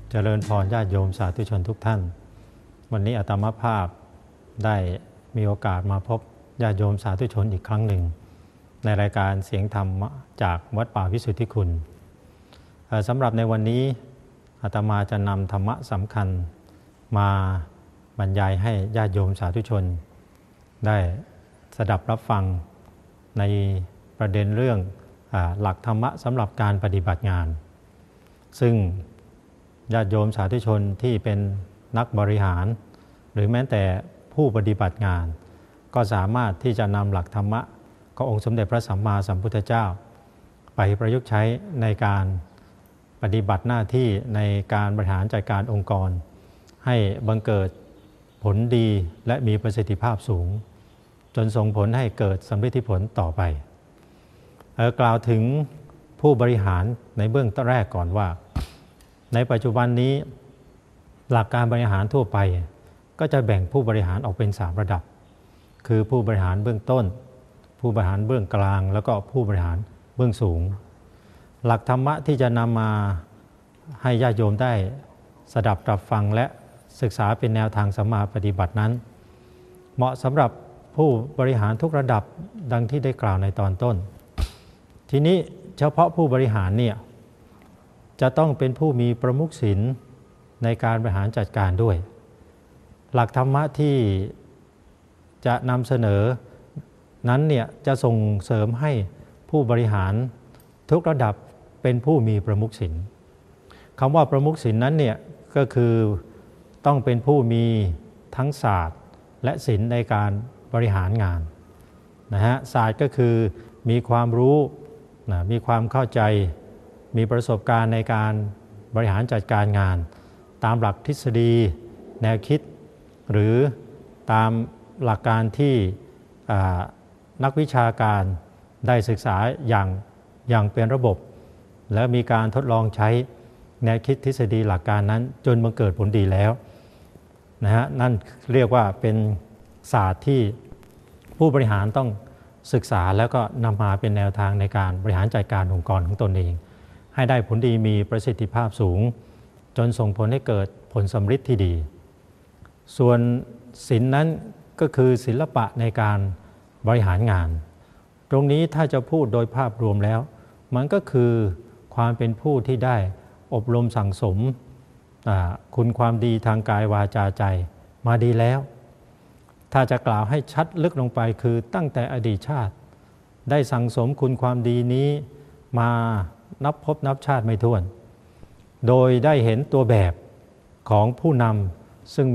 เจริญพรญาติโยมสาธุชนทุกท่านวันนี้อาตมาภาพได้มีโอกาสมาพบญาติโยมสาธุชนอีกครั้งหนึ่งในรายการเสียงธรรมจากวัดป่าวิสุทธิคุณสำหรับในวันนี้อาตมาจะนำธรรมะสำคัญมาบรรยายให้ญาติโยมสาธุชนได้สดับรับฟังในประเด็นเรื่องหลักธรรมะสำหรับการปฏิบัติงานซึ่งญาติโยมสาธุชนที่เป็นนักบริหารหรือแม้แต่ผู้ปฏิบัติงานก็สามารถที่จะนำหลักธรรมะขององค์สมเด็จพระสัมมาสัมพุทธเจ้าไปประยุกต์ใช้ในการปฏิบัติหน้าที่ในการบริหารจัดการองค์กรให้บังเกิดผลดีและมีประสิทธิภาพสูงจนส่งผลให้เกิดสำฤทธิผลต่อไปกล่าวถึงผู้บริหารในเบื้องต้นแรกก่อนว่าในปัจจุบันนี้หลักการบริหารทั่วไปก็จะแบ่งผู้บริหารออกเป็น3ระดับคือผู้บริหารเบื้องต้นผู้บริหารเบื้องกลางแล้วก็ผู้บริหารเบื้องสูงหลักธรรมะที่จะนำมาให้ญาติโยมได้สดับรับฟังและศึกษาเป็นแนวทางสัมมาปฏิบัตินั้นเหมาะสำหรับผู้บริหารทุกระดับดังที่ได้กล่าวในตอนต้นทีนี้เฉพาะผู้บริหารเนี่ยจะต้องเป็นผู้มีประมุขศีลในการบริหารจัดการด้วยหลักธรรมะที่จะนำเสนอนั้นเนี่ยจะส่งเสริมให้ผู้บริหารทุกระดับเป็นผู้มีประมุขศีลคำว่าประมุขศีลนั้นเนี่ยก็คือต้องเป็นผู้มีทั้งศาสตร์และศีลในการบริหารงานนะฮะศาสตร์ก็คือมีความรู้มีความเข้าใจมีประสบการณ์ในการบริหารจัดการงานตามหลักทฤษฎีแนวคิดหรือตามหลักการที่นักวิชาการได้ศึกษาอย่างเป็นระบบและมีการทดลองใช้แนวคิดทฤษฎีหลักการนั้นจนบังเกิดผลดีแล้วนะฮะนั่นเรียกว่าเป็นศาสตร์ที่ผู้บริหารต้องศึกษาแล้วก็นำมาเป็นแนวทางในการบริหารจัดการองค์กรของตนเองให้ได้ผลดีมีประสิทธิภาพสูงจนส่งผลให้เกิดผลสำฤทธิ์ที่ดีส่วนศีลนั้นก็คือศิลปะในการบริหารงานตรงนี้ถ้าจะพูดโดยภาพรวมแล้วมันก็คือความเป็นผู้ที่ได้อบรมสั่งสมคุณความดีทางกายวาจาใจมาดีแล้วถ้าจะกล่าวให้ชัดลึกลงไปคือตั้งแต่อดีตชาติได้สั่งสมคุณความดีนี้มานับพบนับชาติไม่ถ้วนโดยได้เห็นตัวแบบของผู้นำซึ่ง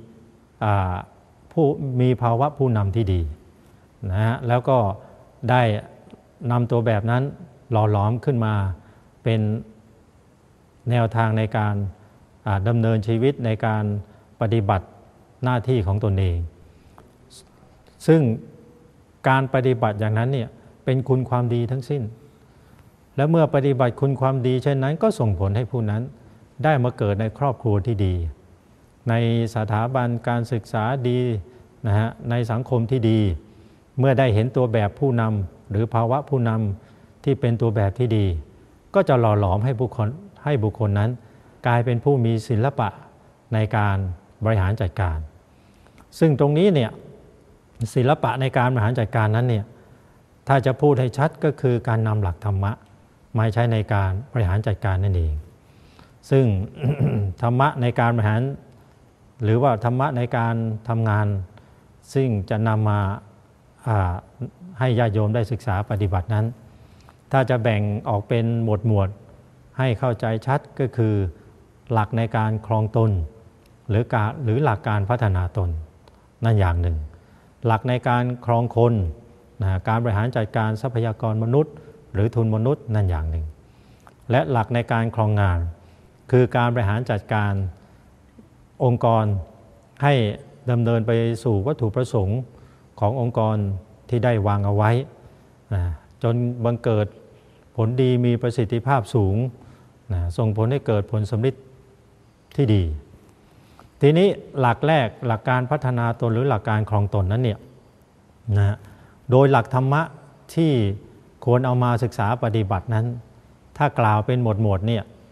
มีภาวะผู้นำที่ดีนะฮะแล้วก็ได้นำตัวแบบนั้นหล่อหลอมขึ้นมาเป็นแนวทางในการดำเนินชีวิตในการปฏิบัติหน้าที่ของตนเองซึ่งการปฏิบัติอย่างนั้นเนี่ยเป็นคุณความดีทั้งสิ้นและเมื่อปฏิบัติคุณความดีเช่นนั้นก็ส่งผลให้ผู้นั้นได้มาเกิดในครอบครัวที่ดีในสถาบันการศึกษาดีนะฮะในสังคมที่ดีเมื่อได้เห็นตัวแบบผู้นำหรือภาวะผู้นำที่เป็นตัวแบบที่ดีก็จะหล่อหลอมให้บุคคลนั้นกลายเป็นผู้มีศิลปะในการบริหารจัดการซึ่งตรงนี้เนี่ยศิลปะในการบริหารจัดการนั้นเนี่ยถ้าจะพูดให้ชัดก็คือการนำหลักธรรมะมาใช้ในการบริหารจัดการนั่นเองซึ่ง ธรรมะในการบริหารหรือว่าธรรมะในการทำงานซึ่งจะนำมาให้ญาติโยมได้ศึกษาปฏิบัตินั้นถ้าจะแบ่งออกเป็นหมวดให้เข้าใจชัดก็คือหลักในการครองตนหรือหลักการพัฒนาตนนั่นอย่างหนึ่งหลักในการครองคนการบริหารจัดการทรัพยากรมนุษย์หรือทุนมนุษย์นั่นอย่างหนึ่งและหลักในการครองงานคือการบริหารจัดการองค์กรให้ดำเนินไปสู่วัตถุประสงค์ขององค์กรที่ได้วางเอาไว้จนบังเกิดผลดีมีประสิทธิภาพสูงส่งผลให้เกิดผลสำฤทธิ์ที่ดีทีนี้หลักแรกหลักการพัฒนาตนหรือหลักการครองตนนั้นเนี่ยโดยหลักธรรมะที่ควรเอามาศึกษาปฏิบัตินั้นถ้ากล่าวเป็นหมวดเนี่ย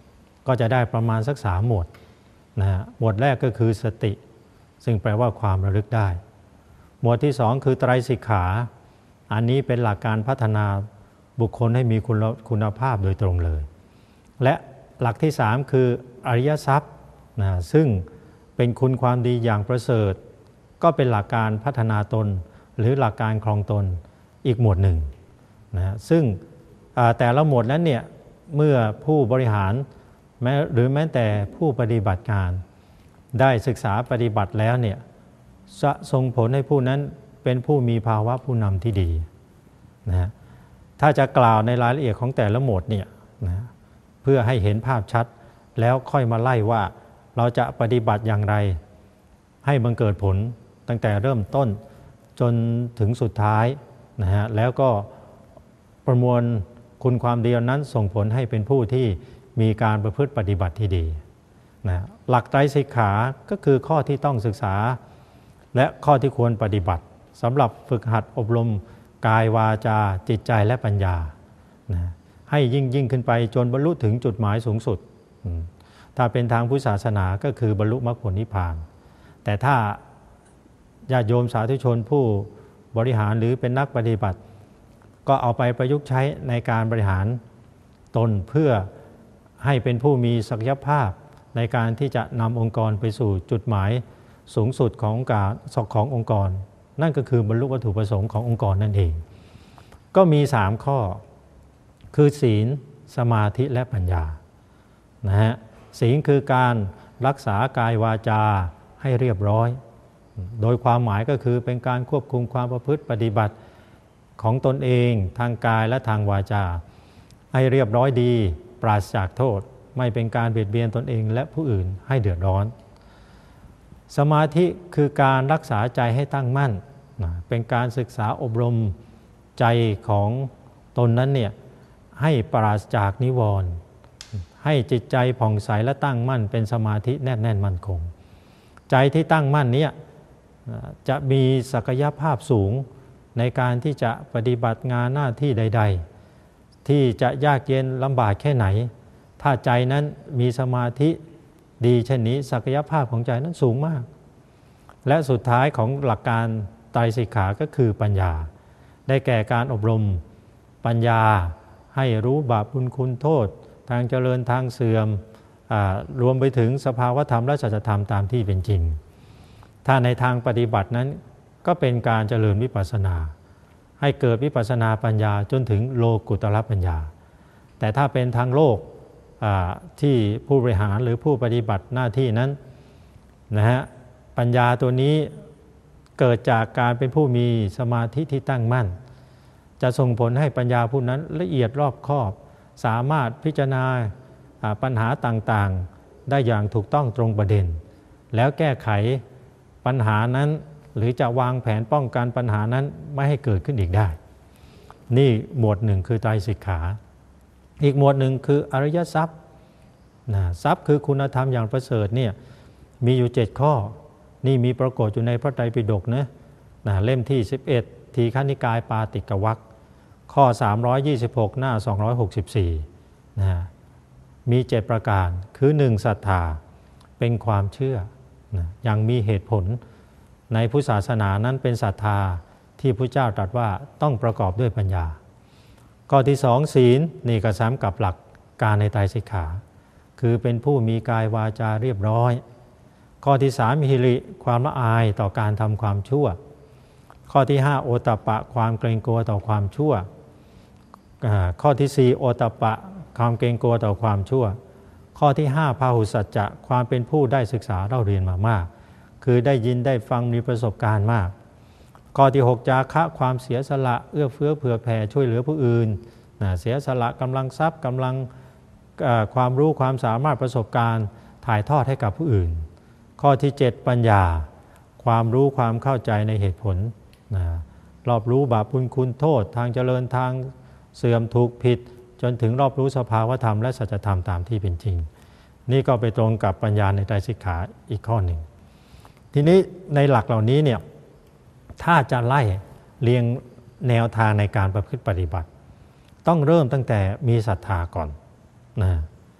ก็จะได้ประมาณสัก3 หมวดนะฮะหมวดแรกก็คือสติซึ่งแปลว่าความระลึกได้หมวดที่2คือไตรสิกขาอันนี้เป็นหลักการพัฒนาบุคคลให้มีคุณภาพโดยตรงเลยและหลักที่3คืออริยทรัพย์นะซึ่งเป็นคุณความดีอย่างประเสริฐก็เป็นหลักการพัฒนาตนหรือหลักการครองตนอีกหมวดหนึ่งนะซึ่งแต่ละหมวดนั้นเนี่ยเมื่อผู้บริหารหรือแม้แต่ผู้ปฏิบัติการได้ศึกษาปฏิบัติแล้วเนี่ยจะส่งผลให้ผู้นั้นเป็นผู้มีภาวะผู้นำที่ดีนะถ้าจะกล่าวในรายละเอียดของแต่ละหมวดเนี่ยนะเพื่อให้เห็นภาพชัดแล้วค่อยมาไล่ว่าเราจะปฏิบัติอย่างไรให้บังเกิดผลตั้งแต่เริ่มต้นจนถึงสุดท้ายนะฮะแล้วก็ประมวลคุณความดีนั้นส่งผลให้เป็นผู้ที่มีการประพฤติปฏิบัติที่ดีนะหลักไตรสิกขาก็คือข้อที่ต้องศึกษาและข้อที่ควรปฏิบัติสำหรับฝึกหัดอบรมกายวาจาจิตใจและปัญญานะให้ยิ่งขึ้นไปจนบรรลุถึงจุดหมายสูงสุดถ้าเป็นทางพุทธศาสนาก็คือบรรลุมรรคผลนิพพานแต่ถ้าญาติโยมสาธุชนผู้บริหารหรือเป็นนักปฏิบัติก็เอาไปประยุกต์ใช้ในการบริหารตนเพื่อให้เป็นผู้มีศักยภาพในการที่จะนำองค์กรไปสู่จุดหมายสูงสุดขององค์กรนั่นก็คือบรรลุวัตถุประสงค์ขององค์กรนั่นเองก็มี3 ข้อคือศีลสมาธิและปัญญานะฮะศีลคือการรักษากายวาจาให้เรียบร้อยโดยความหมายก็คือเป็นการควบคุมความประพฤติปฏิบัติของตนเองทางกายและทางวาจาให้เรียบร้อยดีปราศจากโทษไม่เป็นการเบียดเบียนตนเองและผู้อื่นให้เดือดร้อนสมาธิคือการรักษาใจให้ตั้งมั่นเป็นการศึกษาอบรมใจของตนนั้นเนี่ยให้ปราศจากนิวรณ์ให้จิตใจผ่องใสและตั้งมั่นเป็นสมาธิแนบแน่นมั่นคงใจที่ตั้งมั่นนี้จะมีศักยภาพสูงในการที่จะปฏิบัติงานหน้าที่ใดๆที่จะยากเย็นลำบากแค่ไหนถ้าใจนั้นมีสมาธิดีเช่นนี้ศักยภาพของใจนั้นสูงมากและสุดท้ายของหลักการไตรสิกขาก็คือปัญญาได้แก่การอบรมปัญญาให้รู้บาปบุญคุณโทษทางเจริญทางเสื่อมรวมไปถึงสภาวธรรมและสัจธรรมตามที่เป็นจริงถ้าในทางปฏิบัตินั้นก็เป็นการเจริญวิปัสสนาให้เกิดวิปัสสนาปัญญาจนถึงโลกุตตรปัญญาแต่ถ้าเป็นทางโลกที่ผู้บริหารหรือผู้ปฏิบัติหน้าที่นั้นนะฮะปัญญาตัวนี้เกิดจากการเป็นผู้มีสมาธิที่ตั้งมั่นจะส่งผลให้ปัญญาผู้นั้นละเอียดรอบคอบสามารถพิจารณาปัญหาต่างๆได้อย่างถูกต้องตรงประเด็นแล้วแก้ไขปัญหานั้นหรือจะวางแผนป้องกันปัญหานั้นไม่ให้เกิดขึ้นอีกได้นี่หมวดหนึ่งคือไตรสิกขาอีกหมวดหนึ่งคืออริยทรัพย์ทรัพย์คือคุณธรรมอย่างประเสริฐเนี่ยมีอยู่7 ข้อนี่มีปรากฏอยู่ในพระไตรปิฎกนะเล่มที่11ทีฆนิกายปาติกวรรคข้อ326หน้า264นะมี7 ประการคือ1ศรัทธาเป็นความเชื่ออย่างมีเหตุผลในพุทธศาสนานั้นเป็นศรัทธาที่พระเจ้าตรัสว่าต้องประกอบด้วยปัญญาข้อที่2ศีลนี่ก็ซ้ำกับหลักการในไตรสิกขาคือเป็นผู้มีกายวาจาเรียบร้อยข้อที่3หิริความละอายต่อการทำความชั่วข้อที่5โอตตัปปะความเกรงกลัวต่อความชั่วข้อที่4โอตตัปปะความเกรงกลัวต่อความชั่วข้อที่5พาหุสัจจะความเป็นผู้ได้ศึกษาเล่าเรียนมามากคือได้ยินได้ฟังมีประสบการณ์มากข้อที่6จาคะความเสียสละเอื้อเฟื้อเผื่อแผ่ช่วยเหลือผู้อื่นเสียสละกำลังทรัพย์กำลังความรู้ความสามารถประสบการณ์ถ่ายทอดให้กับผู้อื่นข้อที่7ปัญญาความรู้ความเข้าใจในเหตุผลรอบรู้บาปบุญคุณโทษทางเจริญทางเสื่อมถูกผิดจนถึงรอบรู้สภาวธรรมและสัจธรรมตามที่เป็นจริงนี่ก็ไปตรงกับปัญญาในไตรสิกขาอีกข้อหนึ่งทีนี้ในหลักเหล่านี้เนี่ยถ้าจะไล่เรียงแนวทางในการประพฤติปฏิบัติต้องเริ่มตั้งแต่มีศรัทธาก่อนนะ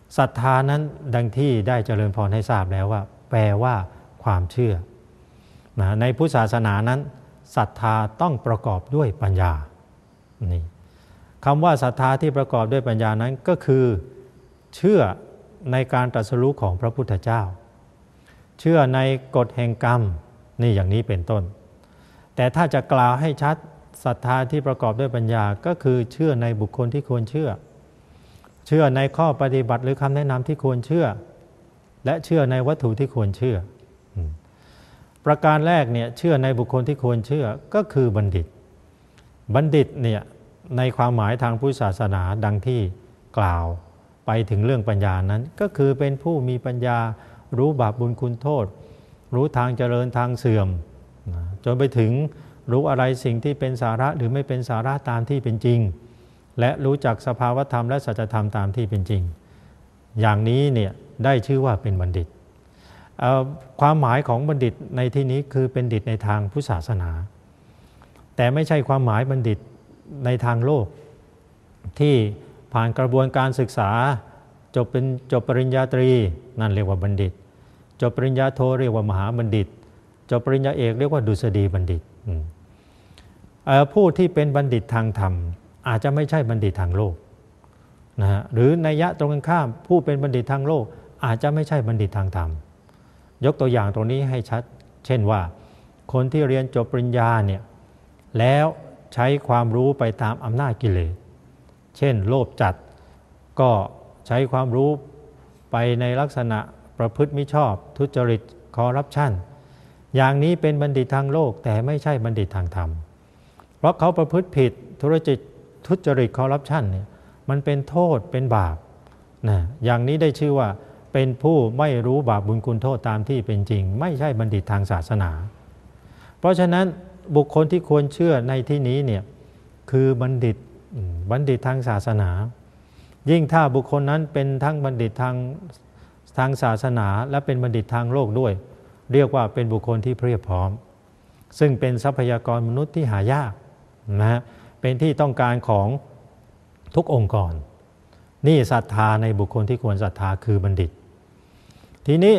ศรัทธานั้นดังที่ได้เจริญพรให้ทราบแล้วว่าแปลว่าความเชื่อนะในพุทธศาสนานั้นศรัทธาต้องประกอบด้วยปัญญานี่คำว่าศรัทธาที่ประกอบด้วยปัญญานั้นก็คือเชื่อในการตรัสรู้ของพระพุทธเจ้าเชื่อในกฎแห่งกรรมนี่อย่างนี้เป็นต้นแต่ถ้าจะกล่าวให้ชัดศรัทธาที่ประกอบด้วยปัญญาก็คือเชื่อในบุคคลที่ควรเชื่อในข้อปฏิบัติหรือคำแนะนำที่ควรเชื่อและเชื่อในวัตถุที่ควรเชื่อประการแรกเนี่ยเชื่อในบุคคลที่ควรเชื่อก็คือบัณฑิตเนี่ยในความหมายทางพุทธศาสนาดังที่กล่าวไปถึงเรื่องปัญญานั้นก็คือเป็นผู้มีปัญญารู้บาปบุญคุณโทษรู้ทางเจริญทางเสื่อมจนไปถึงรู้อะไรสิ่งที่เป็นสาระหรือไม่เป็นสาระตามที่เป็นจริงและรู้จักสภาวธรรมและสัจธรรมตามที่เป็นจริงอย่างนี้เนี่ยได้ชื่อว่าเป็นบัณฑิตความหมายของบัณฑิตในที่นี้คือเป็นบัณฑิตในทางพุทธศาสนาแต่ไม่ใช่ความหมายบัณฑิตในทางโลกที่ผ่านกระบวนการศึกษาจบปริญญาตรีนั่นเรียกว่าบัณฑิตจบปริญญาโทเรียกว่ามหาบัณฑิตจบปริญญาเอกเรียกว่าดุษฎีบัณฑิตผู้ที่เป็นบัณฑิตทางธรรมอาจจะไม่ใช่บัณฑิตทางโลกนะฮะหรือนัยยะตรงกันข้ามผู้เป็นบัณฑิตทางโลกอาจจะไม่ใช่บัณฑิตทางธรรมยกตัวอย่างตรงนี้ให้ชัดเช่นว่าคนที่เรียนจบปริญญาเนี่ยแล้วใช้ความรู้ไปตามอำนาจกิเลสเช่นโลภจัดก็ใช้ความรู้ไปในลักษณะประพฤติมิชอบทุจริตคอร์รัปชันอย่างนี้เป็นบัณฑิตทางโลกแต่ไม่ใช่บัณฑิตทางธรรมเพราะเขาประพฤติผิดทุจริตคอร์รัปชันเนี่ยมันเป็นโทษเป็นบาปนะอย่างนี้ได้ชื่อว่าเป็นผู้ไม่รู้บาปบุญคุณโทษตามที่เป็นจริงไม่ใช่บัณฑิตทางศาสนาเพราะฉะนั้นบุคคลที่ควรเชื่อในที่นี้เนี่ยคือบัณฑิตทางศาสนายิ่งถ้าบุคคลนั้นเป็นทั้งบัณฑิตทางศาสนาและเป็นบัณฑิตทางโลกด้วยเรียกว่าเป็นบุคคลที่เพียบพร้อมซึ่งเป็นทรัพยากรมนุษย์ที่หายากนะเป็นที่ต้องการของทุกองค์กรนี่ศรัทธาในบุคคลที่ควรศรัทธาคือบัณฑิตทีนี้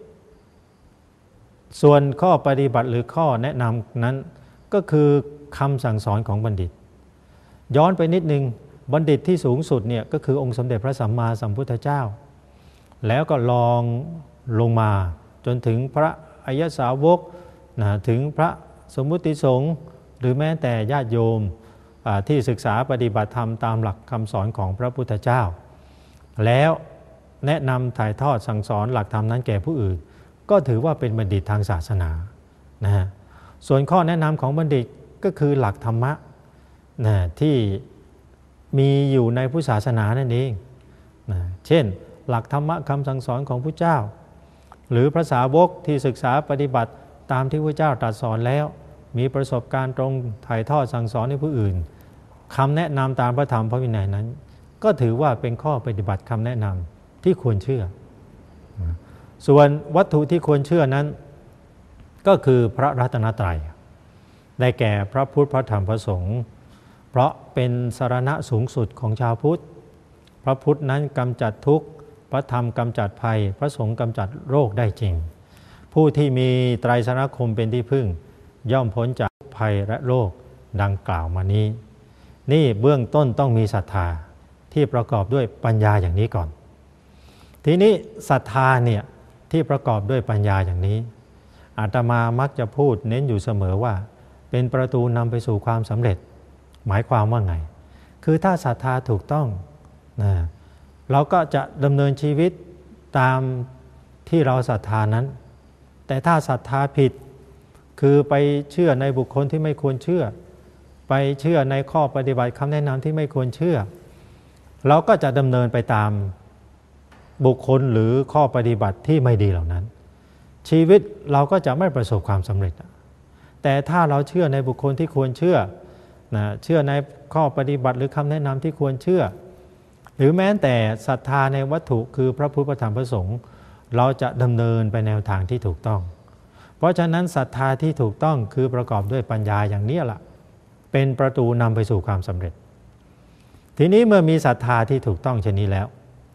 ส่วนข้อปฏิบัติหรือข้อแนะนำนั้นก็คือคำสั่งสอนของบัณฑิตย้อนไปนิดนึงบัณฑิตที่สูงสุดเนี่ยก็คือองค์สมเด็จพระสัมมาสัมพุทธเจ้าแล้วก็ลองลงมาจนถึงพระอริยสาวกถึงพระสมมุติสงฆ์หรือแม้แต่ญาติโยมที่ศึกษาปฏิบัติธรรมตามหลักคำสอนของพระพุทธเจ้าแล้วแนะนำถ่ายทอดสั่งสอนหลักธรรมนั้นแก่ผู้อื่นก็ถือว่าเป็นบัณฑิตทางศาสนานะฮะส่วนข้อแนะนำของบัณฑิตก็คือหลักธรรมะนะที่มีอยู่ในพุทธศาสนานั่นเองนะเช่นหลักธรรมะคำสั่งสอนของพระเจ้าหรือพระสาวกที่ศึกษาปฏิบัติตามที่พระเจ้าตรัสสอนแล้วมีประสบการณ์ตรงถ่ายทอดสั่งสอนให้ผู้อื่นคำแนะนำตามพระธรรมพระวินัยนั้นก็ถือว่าเป็นข้อปฏิบัติคำแนะนำที่ควรเชื่อส่วนวัตถุที่ควรเชื่อนั้นก็คือพระรัตนตรัยได้แก่พระพุทธพระธรรมพระสงฆ์เพราะเป็นสรณะสูงสุดของชาวพุทธพระพุทธนั้นกำจัดทุกข์พระธรรมกำจัดภัยพระสงฆ์กำจัดโรคได้จริงผู้ที่มีไตรสรณคมเป็นที่พึ่งย่อมพ้นจากภัยและโรคดังกล่าวมานี้นี่เบื้องต้นต้องมีศรัทธาที่ประกอบด้วยปัญญาอย่างนี้ก่อนทีนี้ศรัทธาเนี่ยที่ประกอบด้วยปัญญาอย่างนี้อาตมามักจะพูดเน้นอยู่เสมอว่าเป็นประตูนำไปสู่ความสำเร็จหมายความว่าไงคือถ้าศรัทธาถูกต้องนะเราก็จะดำเนินชีวิตตามที่เราศรัทธานั้นแต่ถ้าศรัทธาผิดคือไปเชื่อในบุคคลที่ไม่ควรเชื่อไปเชื่อในข้อปฏิบัติคำแนะนำที่ไม่ควรเชื่อเราก็จะดำเนินไปตามบุคคลหรือข้อปฏิบัติที่ไม่ดีเหล่านั้นชีวิตเราก็จะไม่ประสบความสำเร็จแต่ถ้าเราเชื่อในบุคคลที่ควรเชื่อเชื่อในข้อปฏิบัติหรือคำแนะนำที่ควรเชื่อหรือแม้แต่ศรัทธาในวัตถุคือพระพุทธพระธรรมพระสงฆ์เราจะดำเนินไปแนวทางที่ถูกต้องเพราะฉะนั้นศรัทธาที่ถูกต้องคือประกอบด้วยปัญญาอย่างนี้ล่ะเป็นประตูนำไปสู่ความสำเร็จทีนี้เมื่อมีศรัทธาที่ถูกต้องเช่นนี้แล้ว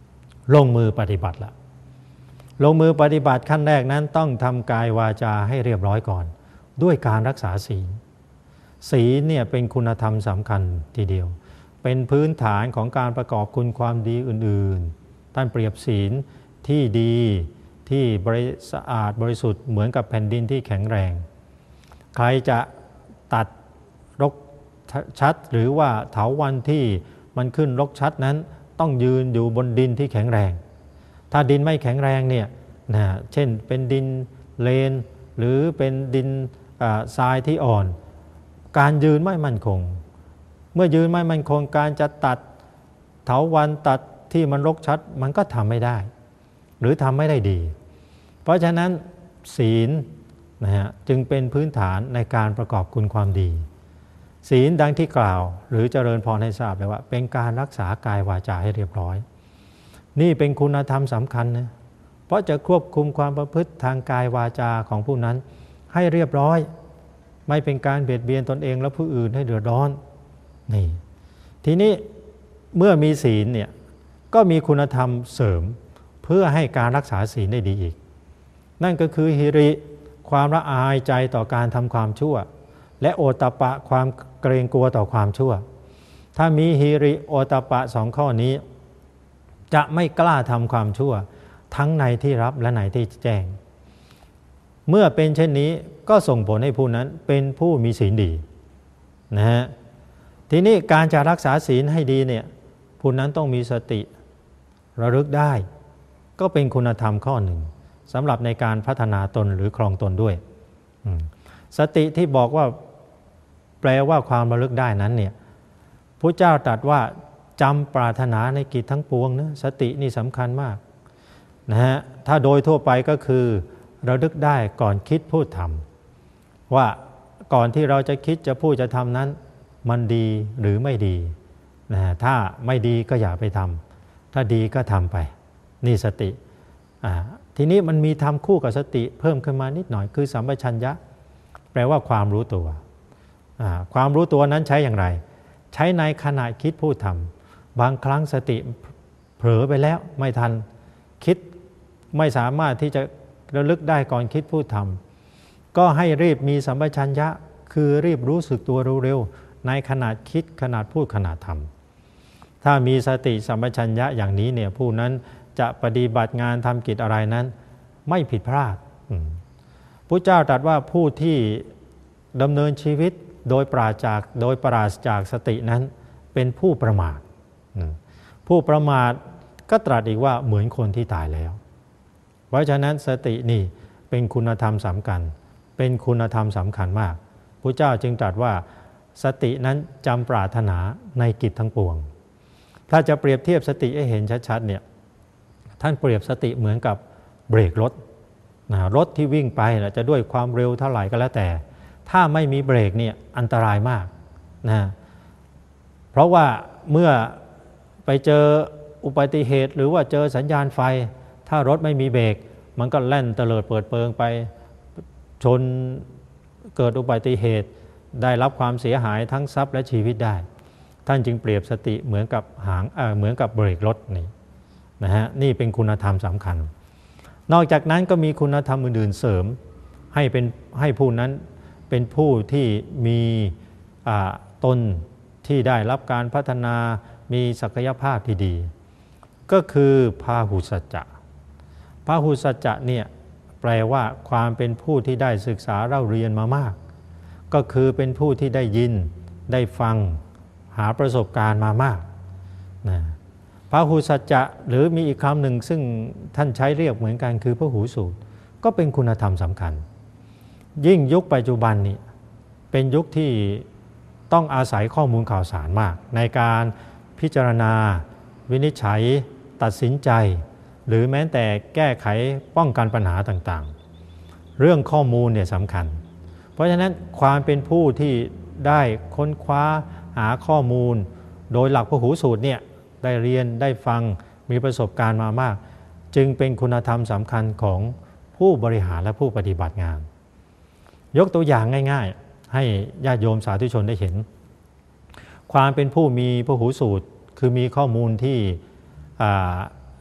ลงมือปฏิบัติละลงมือปฏิบัติขั้นแรกนั้นต้องทำกายวาจาให้เรียบร้อยก่อนด้วยการรักษาศีลศีลเนี่ยเป็นคุณธรรมสำคัญทีเดียวเป็นพื้นฐานของการประกอบคุณความดีอื่นๆท่านเปรียบศีลที่ดีที่สะอาดบริสุทธิ์เหมือนกับแผ่นดินที่แข็งแรงใครจะตัดรกชัดหรือว่าเถาวัลย์ที่มันขึ้นรกชัดนั้นต้องยืนอยู่บนดินที่แข็งแรงถ้าดินไม่แข็งแรงเนี่ยเช่นเป็นดินเลนหรือเป็นดินทรายที่อ่อนการยืนไม่มั่นคงเมื่อยืนไม่มั่นคงการจะตัดเถาวัลย์ตัดที่มันรกชัดมันก็ทำไม่ได้หรือทำไม่ได้ดีเพราะฉะนั้นศีลจึงเป็นพื้นฐานในการประกอบคุณความดีศีลดังที่กล่าวหรือเจริญพรให้ทราบเลยว่าเป็นการรักษากายวาจาให้เรียบร้อยนี่เป็นคุณธรรมสำคัญนะเพราะจะควบคุมความประพฤติทางกายวาจาของผู้นั้นให้เรียบร้อยไม่เป็นการเบียดเบียนตนเองและผู้อื่นให้เดือดร้อนนี่ทีนี้เมื่อมีศีลเนี่ยก็มีคุณธรรมเสริมเพื่อให้การรักษาศีลได้ดีอีกนั่นก็คือหิริความละอายใจต่อการทำความชั่วและโอตตัปปะความเกรงกลัวต่อความชั่วถ้ามีหิริโอตตัปปะสองข้อนี้จะไม่กล้าทำความชั่วทั้งในที่รับและในที่แจ้งเมื่อเป็นเช่นนี้ก็ส่งผลให้ผู้นั้นเป็นผู้มีศีลดีนะฮะทีนี้การจะรักษาศีลให้ดีเนี่ยผู้นั้นต้องมีสติระลึกได้ก็เป็นคุณธรรมข้อหนึ่งสำหรับในการพัฒนาตนหรือครองตนด้วยสติที่บอกว่าแปลว่าความระลึกได้นั้นเนี่ยพระเจ้าตรัสว่าจำปรารถนาในกิจทั้งปวงนะสตินี่สำคัญมากนะฮะถ้าโดยทั่วไปก็คือระลึกได้ก่อนคิดพูดทำว่าก่อนที่เราจะคิดจะพูดจะทำนั้นมันดีหรือไม่ดีนะถ้าไม่ดีก็อย่าไปทำถ้าดีก็ทำไปนี่สติทีนี้มันมีทำคู่กับสติเพิ่มขึ้นมานิดหน่อยคือสัมปชัญญะแปลว่าความรู้ตัวความรู้ตัวนั้นใช้อย่างไรใช้ในขณะคิดพูดทำบางครั้งสติเผลอไปแล้วไม่ทันคิดไม่สามารถที่จะระลึกได้ก่อนคิดพูดทำก็ให้รีบมีสัมปชัญญะคือรีบรู้สึกตัวเร็วๆในขณะคิดขณะพูดขณะทำถ้ามีสติสัมปชัญญะอย่างนี้เนี่ยผู้นั้นจะปฏิบัติงานทำกิจอะไรนั้นไม่ผิดพลาดพระเจ้าตรัสว่าผู้ที่ดำเนินชีวิตโดยปราศจากสตินั้นเป็นผู้ประมาทผู้ประมาทก็ตรัสอีกว่าเหมือนคนที่ตายแล้วเพราะฉะนั้นสตินี่เป็นคุณธรรมสำคัญเป็นคุณธรรมสำคัญมากพระเจ้าจึงตรัสว่าสตินั้นจำปรารถนาในกิจทั้งปวงถ้าจะเปรียบเทียบสติให้เห็นชัดๆเนี่ยท่านเปรียบสติเหมือนกับเบรกรถรถที่วิ่งไปจะด้วยความเร็วเท่าไหร่ก็แล้วแต่ถ้าไม่มีเบรกเนี่ยอันตรายมากนะเพราะว่าเมื่อไปเจออุบัติเหตุหรือว่าเจอสัญญาณไฟถ้ารถไม่มีเบรกมันก็แล่นเตลิดเปิดเปิงไปชนเกิดอุบัติเหตุได้รับความเสียหายทั้งทรัพย์และชีวิตได้ท่านจึงเปรียบสติเหมือนกับเหมือนกับเบรกรถนี่นะฮะนี่เป็นคุณธรรมสำคัญนอกจากนั้นก็มีคุณธรรมอื่นๆเสริมให้ผู้นั้นเป็นผู้ที่มีตนที่ได้รับการพัฒนามีศักยภาพที่ดีก็คือพาหุสัจจะพาหุสัจจะเนี่ยแปลว่าความเป็นผู้ที่ได้ศึกษาเล่าเรียนมามากก็คือเป็นผู้ที่ได้ยินได้ฟังหาประสบการณ์มามากนะพาหุสัจจะหรือมีอีกคำหนึ่งซึ่งท่านใช้เรียกเหมือนกันคือพหูสูตรก็เป็นคุณธรรมสำคัญยิ่งยุคปัจจุบันนี้เป็นยุคที่ต้องอาศัยข้อมูลข่าวสารมากในการพิจารณาวินิจฉัยตัดสินใจหรือแม้แต่แก้ไขป้องกันปัญหาต่างๆเรื่องข้อมูลเนี่ยสำคัญเพราะฉะนั้นความเป็นผู้ที่ได้ค้นคว้าหาข้อมูลโดยหลักพหูสูตรเนี่ยได้เรียนได้ฟังมีประสบการณ์มามากจึงเป็นคุณธรรมสำคัญของผู้บริหารและผู้ปฏิบัติงานยกตัวอย่างง่ายๆให้ญาติโยมสาธุชนได้เห็นความเป็นผู้มีพหูสูตรคือมีข้อมูลที่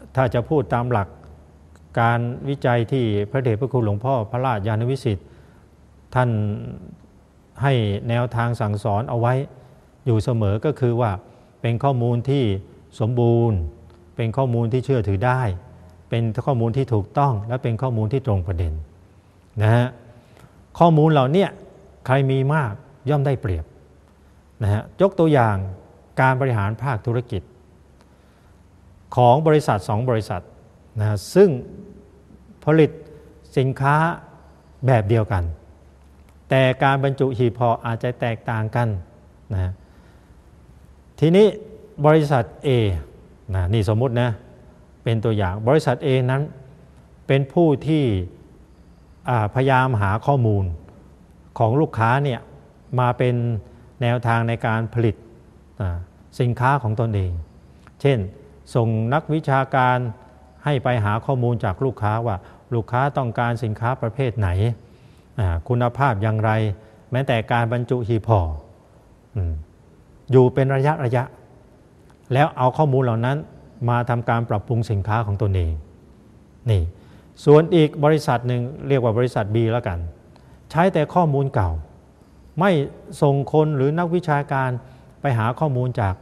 ถ้าจะพูดตามหลักการวิจัยที่พระเดชพระคุณหลวงพ่อพระราชยานวิสิทธิ์ท่านให้แนวทางสั่งสอนเอาไว้อยู่เสมอก็คือว่าเป็นข้อมูลที่สมบูรณ์เป็นข้อมูลที่เชื่อถือได้เป็นข้อมูลที่ถูกต้องและเป็นข้อมูลที่ตรงประเด็นนะฮะข้อมูลเหล่านี้ใครมีมากย่อมได้เปรียบนะฮะยกตัวอย่างการบริหารภาคธุรกิจของบริษัท2 บริษัทนะฮะซึ่งผลิตสินค้าแบบเดียวกันแต่การบรรจุหีบห่ออาจจะแตกต่างกันนะทีนี้บริษัท A นะนี่สมมุตินะเป็นตัวอย่างบริษัท A นั้นเป็นผู้ที่พยายามหาข้อมูลของลูกค้าเนี่ยมาเป็นแนวทางในการผลิตสินค้าของตนเองเช่นส่งนักวิชาการให้ไปหาข้อมูลจากลูกค้าว่าลูกค้าต้องการสินค้าประเภทไหนคุณภาพอย่างไรแม้แต่การบรรจุหีบห่ออยู่เป็นระยะแล้วเอาข้อมูลเหล่านั้นมาทำการปรับปรุงสินค้าของตนเองนี่ส่วนอีกบริษัทหนึ่งเรียกว่าบริษัท B แล้วกันใช้แต่ข้อมูลเก่าไม่ส่งคนหรือนักวิชาการไปหาข้อมูลจาก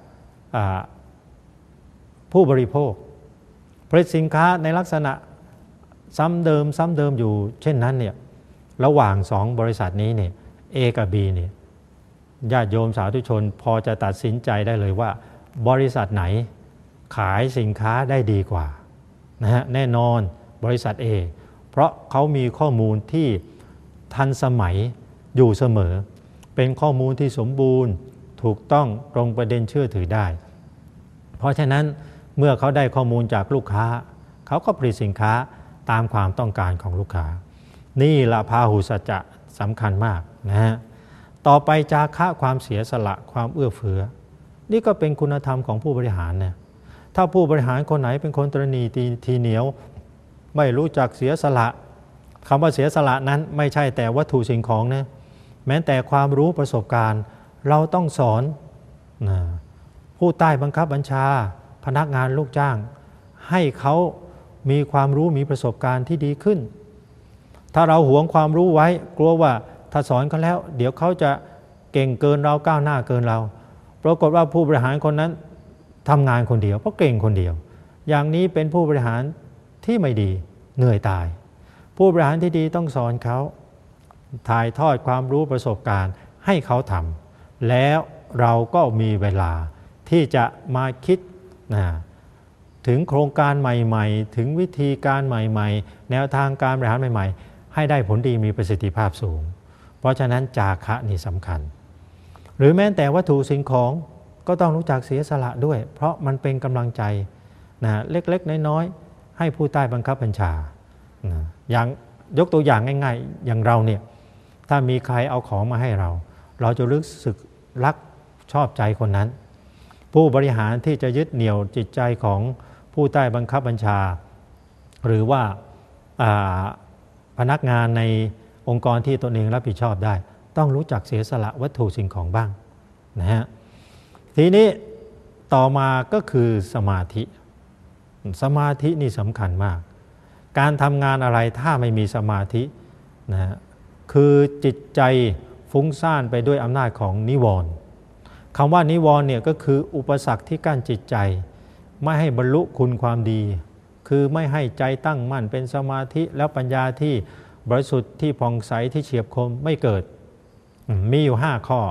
ผู้บริโภคผลิตสินค้าในลักษณะซ้ำเดิมอยู่เช่นนั้นเนี่ยระหว่าง2 บริษัทนี้เนี่ย A กับ B เนี่ยญาติโยมสาธุชนพอจะตัดสินใจได้เลยว่าบริษัทไหนขายสินค้าได้ดีกว่านะฮะแน่นอนบริษัท A เพราะเขามีข้อมูลที่ทันสมัยอยู่เสมอเป็นข้อมูลที่สมบูรณ์ถูกต้องตรงประเด็นเชื่อถือได้เพราะฉะนั้นเมื่อเขาได้ข้อมูลจากลูกค้าเขาก็ผลิตสินค้าตามความต้องการของลูกค้านี่ละพาหุสัจจะสำคัญมากนะฮะต่อไปจาคะความเสียสละความเอื้อเฟื้อนี่ก็เป็นคุณธรรมของผู้บริหารเนี่ยถ้าผู้บริหารคนไหนเป็นคนตระหนี่ทีเหนียวไม่รู้จักเสียสละคำว่าเสียสละนั้นไม่ใช่แต่วัตถุสิ่งของนะแม้แต่ความรู้ประสบการณ์เราต้องสอนนะผู้ใต้บังคับบัญชาพนักงานลูกจ้างให้เขามีความรู้มีประสบการณ์ที่ดีขึ้นถ้าเราหวงความรู้ไว้กลัวว่าถ้าสอนเขาแล้วเดี๋ยวเขาจะเก่งเกินเราก้าวหน้าเกินเราปรากฏว่าผู้บริหารคนนั้นทำงานคนเดียวเพราะเก่งคนเดียวอย่างนี้เป็นผู้บริหารที่ไม่ดีเหนื่อยตายผู้บริหารที่ดีต้องสอนเขาถ่ายทอดความรู้ประสบการณ์ให้เขาทำแล้วเราก็มีเวลาที่จะมาคิดถึงโครงการใหม่ๆถึงวิธีการใหม่ๆแนวทางการบริหารใหม่ๆให้ได้ผลดีมีประสิทธิภาพสูงเพราะฉะนั้นจาคะนี่สำคัญหรือแม้แต่วัตถุสิ่งของก็ต้องรู้จักเสียสละด้วยเพราะมันเป็นกำลังใจเล็กๆน้อยๆให้ผู้ใต้บังคับบัญชาอย่างยกตัวอย่างง่ายๆอย่างเราเนี่ยถ้ามีใครเอาของมาให้เราจะรู้สึกรักชอบใจคนนั้นผู้บริหารที่จะยึดเหนี่ยวจิตใจของผู้ใต้บังคับบัญชาหรือว่าพนักงานในองค์กรที่ตนเองรับผิดชอบได้ต้องรู้จักเสียสละวัตถุสิ่งของบ้างนะฮะทีนี้ต่อมาก็คือสมาธินี่สำคัญมากการทำงานอะไรถ้าไม่มีสมาธินะคือจิตใจฟุ้งซ่านไปด้วยอำนาจของนิวรณ์คำว่านิวรณ์เนี่ยก็คืออุปสรรคที่กั้นจิตใจไม่ให้บรรลุคุณความดีคือไม่ให้ใจตั้งมั่นเป็นสมาธิแล้วปัญญาที่บริสุทธิ์ที่ผ่องใสที่เฉียบคมไม่เกิดมีอยู่5ข้อ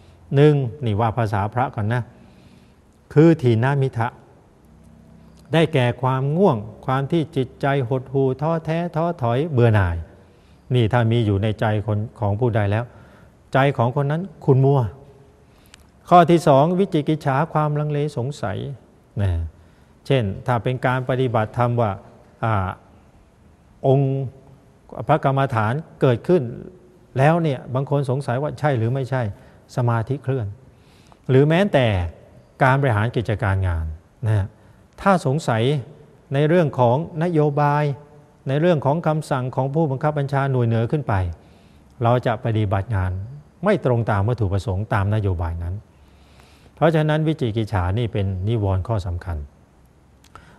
1นี่ว่าภาษาพระก่อนนะคือถีนมิทะได้แก่ความง่วงความที่จิตใจหดหู่ท้อแท้ท้อถอยเบื่อหน่ายนี่ถ้ามีอยู่ในใจของผู้ใดแล้วใจของคนนั้นขุ่นมัวข้อที่2วิจิกิจฉาความลังเลสงสัยนะเช่นถ้าเป็นการปฏิบัติธรรมว่าองค์พระกรรมฐานเกิดขึ้นแล้วเนี่ยบางคนสงสัยว่าใช่หรือไม่ใช่สมาธิเคลื่อนหรือแม้แต่การบริหารกิจการงานนะถ้าสงสัยในเรื่องของนโยบายในเรื่องของคำสั่งของผู้บังคับบัญชาหน่วยเหนือขึ้นไปเราจะปฏิบัติงานไม่ตรงตามวัตถุประสงค์ตามนโยบายนั้นเพราะฉะนั้นวิจิกิจฉานี่เป็นนิวรณ์ข้อสำคัญ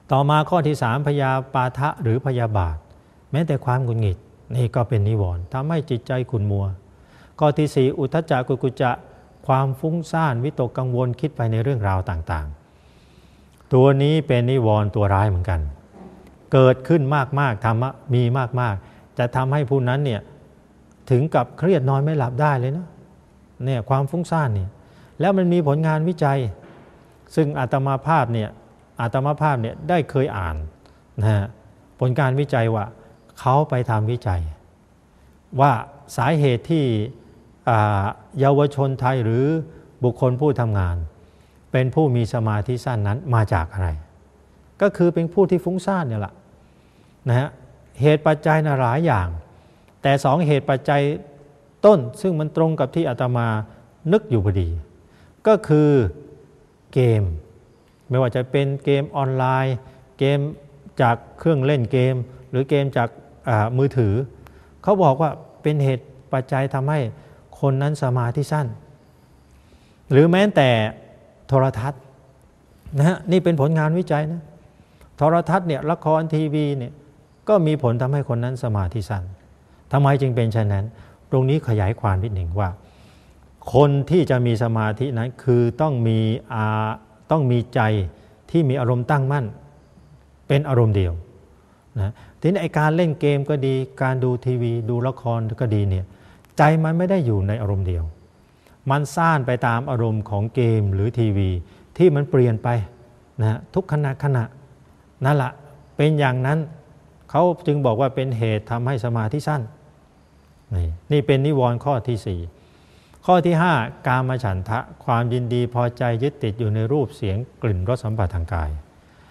ต่อมาข้อที่3พยาปาทะหรือพยาบาทแม้แต่ความหงุดหงิดนี่ก็เป็นนิวรณ์ทำให้จิตใจขุ่นมัวข้อที่4อุทธัจจะกุกุจจะความฟุ้งซ่านวิตกกังวลคิดไปในเรื่องราวต่างๆตัวนี้เป็นนิวรณ์ตัวร้ายเหมือนกันเกิดขึ้นมากๆธรรมะมีมากๆจะทำให้ผู้นั้นเนี่ยถึงกับเครียดนอนไม่หลับได้เลยนะเนี่ยความฟุ้งซ่านเนี่ยแล้วมันมีผลงานวิจัยซึ่งอาตมาภาพเนี่ยได้เคยอ่านนะฮะผลการวิจัยว่าเขาไปทำวิจัยว่าสาเหตุที่เยาวชนไทยหรือบุคคลผู้ทำงานเป็นผู้มีสมาธิสั้นนั้นมาจากอะไรก็คือเป็นผู้ที่ฟุ้งซ่านเนี่ยแหละนะฮะเหตุปัจจัยหลายอย่างแต่2เหตุปัจจัยต้นซึ่งมันตรงกับที่อาตมานึกอยู่พอดีก็คือเกมไม่ว่าจะเป็นเกมออนไลน์เกมจากเครื่องเล่นเกมหรือเกมจากมือถือเขาบอกว่าเป็นเหตุปัจจัยทำให้คนนั้นสมาธิสั้นหรือแม้แต่โทรทัศน์นะฮะนี่เป็นผลงานวิจัยนะโทรทัศน์เนี่ยละครทีวีเนี่ยก็มีผลทำให้คนนั้นสมาธิสั้นทำไมจึงเป็นเช่นนั้นตรงนี้ขยายความนิดหนึ่งว่าคนที่จะมีสมาธินั้นคือต้องมีใจที่มีอารมณ์ตั้งมั่นเป็นอารมณ์เดียวนะทีนี้ไอ้การเล่นเกมก็ดีการดูทีวีดูละครก็ดีเนี่ยใจมันไม่ได้อยู่ในอารมณ์เดียวมันซ่านไปตามอารมณ์ของเกมหรือทีวีที่มันเปลี่ยนไปนะทุกขณะนั่นแหละเป็นอย่างนั้นเขาจึงบอกว่าเป็นเหตุทำให้สมาธิสั้นนี่เป็นนิวรณ์ข้อที่4ข้อที่5กามฉันทะความยินดีพอใจยึดติดอยู่ในรูปเสียงกลิ่นรสสัมผัสทางกาย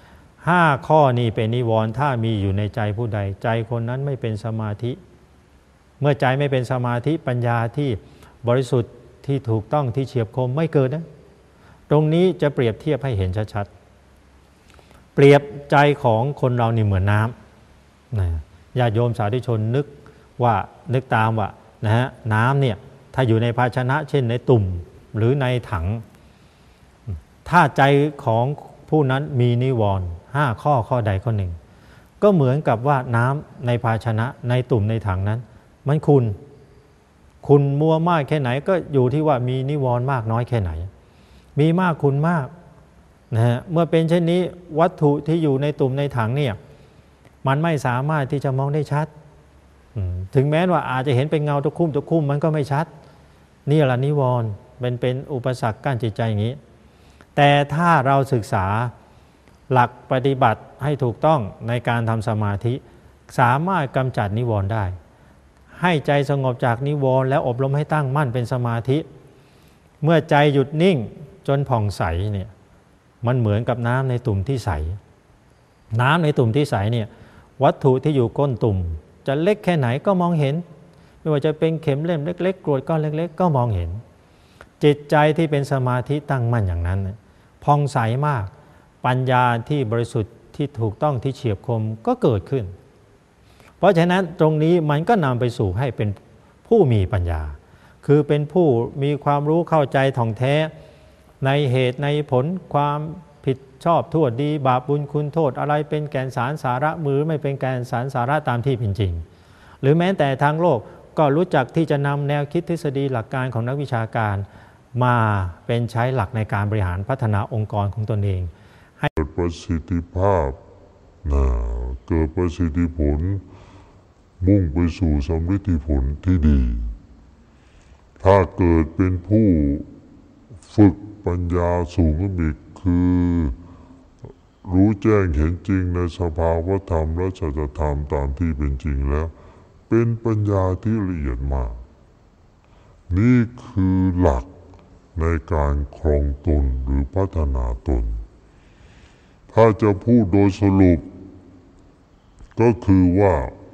5ข้อนี้เป็นนิวรณ์ถ้ามีอยู่ในใจผู้ใดใจคนนั้นไม่เป็นสมาธิเมื่อใจไม่เป็นสมาธิปัญญาที่บริสุทธิ์ที่ถูกต้องที่เฉียบคมไม่เกิดนะตรงนี้จะเปรียบเทียบให้เห็นชัดๆเปรียบใจของคนเรานี่เหมือนน้ำนะญาติโยมสาธุชนนึกตามว่านะฮะน้ำเนี่ยถ้าอยู่ในภาชนะเช่นในตุ่มหรือในถังถ้าใจของผู้นั้นมีนิวรณ์5ข้อใดข้อหนึ่งก็เหมือนกับว่าน้ำในภาชนะในตุ่มในถังนั้นมันคุณมัวมากแค่ไหนก็อยู่ที่ว่ามีนิวรณ์มากน้อยแค่ไหนมีมากคุณมากนะฮะเมื่อเป็นเช่นนี้วัตถุที่อยู่ในตุ่มในถังเนี่ยมันไม่สามารถที่จะมองได้ชัดถึงแม้ว่าอาจจะเห็นเป็นเงาตะคุ่มมันก็ไม่ชัดนี่แหละนิวรณ์เป็นอุปสรรคกั้นจิตใจอย่างนี้แต่ถ้าเราศึกษาหลักปฏิบัติให้ถูกต้องในการทำสมาธิสามารถกำจัดนิวรณ์ได้ให้ใจสงบจากนิวรณ์แล้วอบรมให้ตั้งมั่นเป็นสมาธิเมื่อใจหยุดนิ่งจนผ่องใสเนี่ยมันเหมือนกับน้ำในตุ่มที่ใสน้ำในตุ่มที่ใสเนี่ยวัตถุที่อยู่ก้นตุ่มจะเล็กแค่ไหนก็มองเห็นไม่ว่าจะเป็นเข็มเล่มเล็กๆกรวดก้อนเล็กๆก็มองเห็นจิตใจที่เป็นสมาธิตั้งมั่นอย่างนั้นผ่องใสมากปัญญาที่บริสุทธิ์ที่ถูกต้องที่เฉียบคมก็เกิดขึ้นเพราะฉะนั้นตรงนี้มันก็นำไปสู่ให้เป็นผู้มีปัญญาคือเป็นผู้มีความรู้เข้าใจท่องแท้ในเหตุในผลความผิดชอบทั่วดีบาปบุญคุณโทษอะไรเป็นแก่นสารสาระมือไม่เป็นแก่นสารสาระตามที่เป็นจริงหรือแม้แต่ทางโลกก็รู้จักที่จะนำแนวคิดทฤษฎีหลักการของนักวิชาการมาเป็นใช้หลักในการบริหารพัฒนาองค์กรของตนเองให้เกิดประสิทธิภาพเกิดประสิทธิผลมุ่งไปสู่สำฤทธิผลที่ดีถ้าเกิดเป็นผู้ฝึกปัญญาสูงขึ้นอีกคือรู้แจ้งเห็นจริงในสภาวธรรมและสัจธรรมตามที่เป็นจริงแล้วเป็นปัญญาที่ละเอียดมากนี่คือหลักในการครองตนหรือพัฒนาตนถ้าจะพูดโดยสรุปก็คือว่า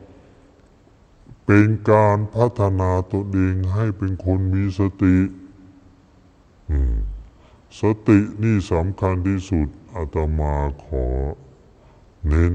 เป็นการพัฒนาตนเองให้เป็นคนมีสติสตินี่สำคัญที่สุดอาตมาขอเน้น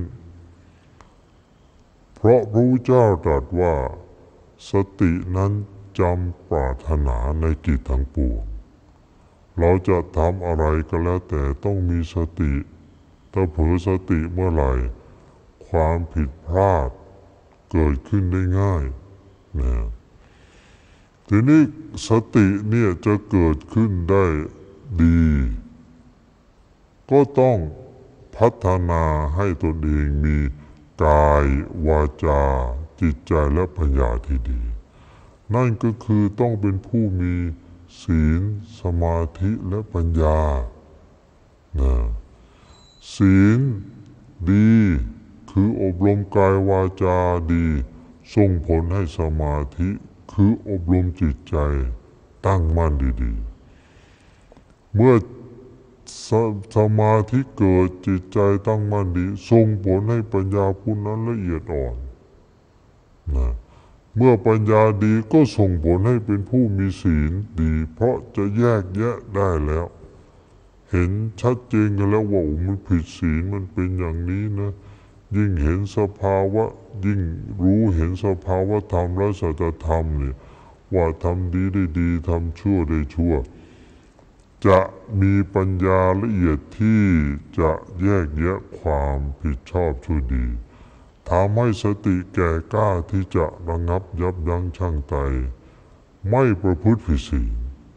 เพราะพระพุทธเจ้าตรัสว่าสตินั้นจำปรารถนาในกิจทั้งปวงเราจะทำอะไรก็แล้วแต่ต้องมีสติถ้าเผลอสติเมื่อไหร่ความผิดพลาดเกิดขึ้นได้ง่ายนะทีนี้สติเนี่ยจะเกิดขึ้นได้ดีก็ต้องพัฒนาให้ตนเองมีกายวาจาจิตใจและปัญญาที่ดีนั่นก็คือต้องเป็นผู้มีศีลสมาธิและปัญญานะศีลดีคืออบรมกายวาจาดีส่งผลให้สมาธิคืออบรมจิตใจตั้งมั่นดีๆเมื่อสมาธิเกิดจิตใจตั้งมั่นดีส่งผลให้ปัญญาผู้นั้นละเอียดอ่อนนะเมื่อปัญญาดีก็ส่งผลให้เป็นผู้มีศีลดีเพราะจะแยกแยะได้แล้วเห็นชัดเจนกันแล้วว่ามันผิดศีลมันเป็นอย่างนี้นะยิ่งเห็นสภาวะยิ่งรู้เห็นสภาวะธรรมและสัจธรรมเนี่ยว่าทำดีได้ดีทำชั่วได้ชั่วจะมีปัญญาละเอียดที่จะแยกแยะความผิดชอบชั่วดีทำให้สติแก่กล้าที่จะระงับยับยั้งชั่งใจไม่ประพฤติผิดศีล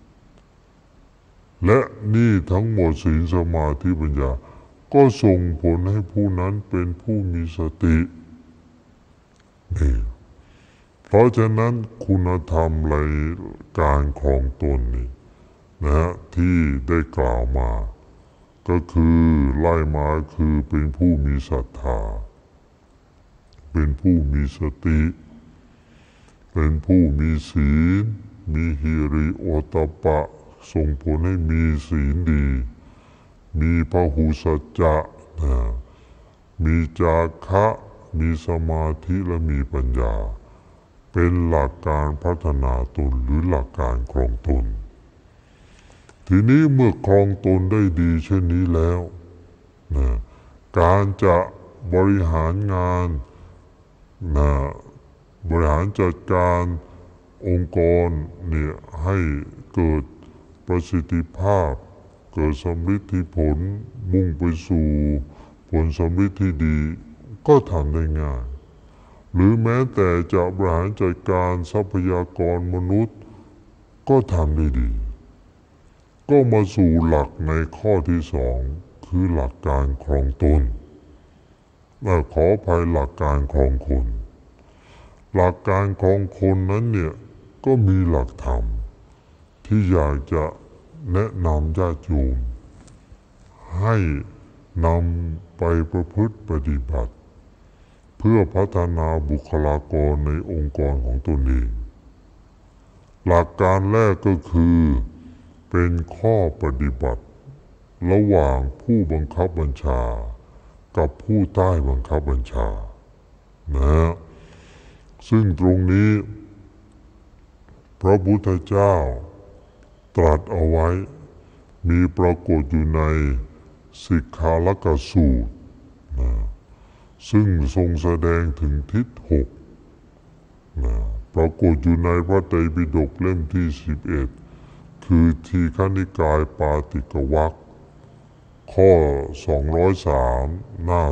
และนี่ทั้งหมดศีลสมาธิปัญญาก็ส่งผลให้ผู้นั้นเป็นผู้มีสตินี่เพราะฉะนั้นคุณธรรมในการครองตนนี่นะที่ได้กล่าวมาก็คือไล่มาคือเป็นผู้มีศรัทธาเป็นผู้มีสติเป็นผู้มีศีลมีหิริโอตตัปปะส่งผลให้มีศีลดีมีพหุสัจจะมีจาคะมีสมาธิและมีปัญญาเป็นหลักการพัฒนาตนหรือหลักการครองตนทีนี้เมื่อครองตนได้ดีเช่นนี้แล้วนะการจะบริหารงานนะบริหารจัดการองค์กรเนี่ยให้เกิดประสิทธิภาพเกิดสำฤทธิผลมุ่งไปสู่ผลสำฤทธิที่ดีก็ทำได้ง่ายหรือแม้แต่จะบริหารจัดการทรัพยากรมนุษย์ก็ทำได้ดีก็มาสู่หลักในข้อที่สองคือหลักการครองตนและขออภัยหลักการครองคนหลักการครองคนนั้นเนี่ยก็มีหลักธรรมที่อยากจะแนะนำญาติโยมให้นำไปประพฤติปฏิบัติเพื่อพัฒนาบุคลากรในองค์กรของตนเองหลักการแรกก็คือเป็นข้อปฏิบัติระหว่างผู้บังคับบัญชากับผู้ใต้บังคับบัญชานะซึ่งตรงนี้พระพุทธเจ้าตรัสเอาไว้มีปรากฏอยู่ในสิกขาลกสูตรนะซึ่งทรงแสดงถึงทิศหกนะปรากฏอยู่ในพระไตรปิฎกเล่มที่11คือทีฆนิกายปาติกวรรคข้อ203หน้า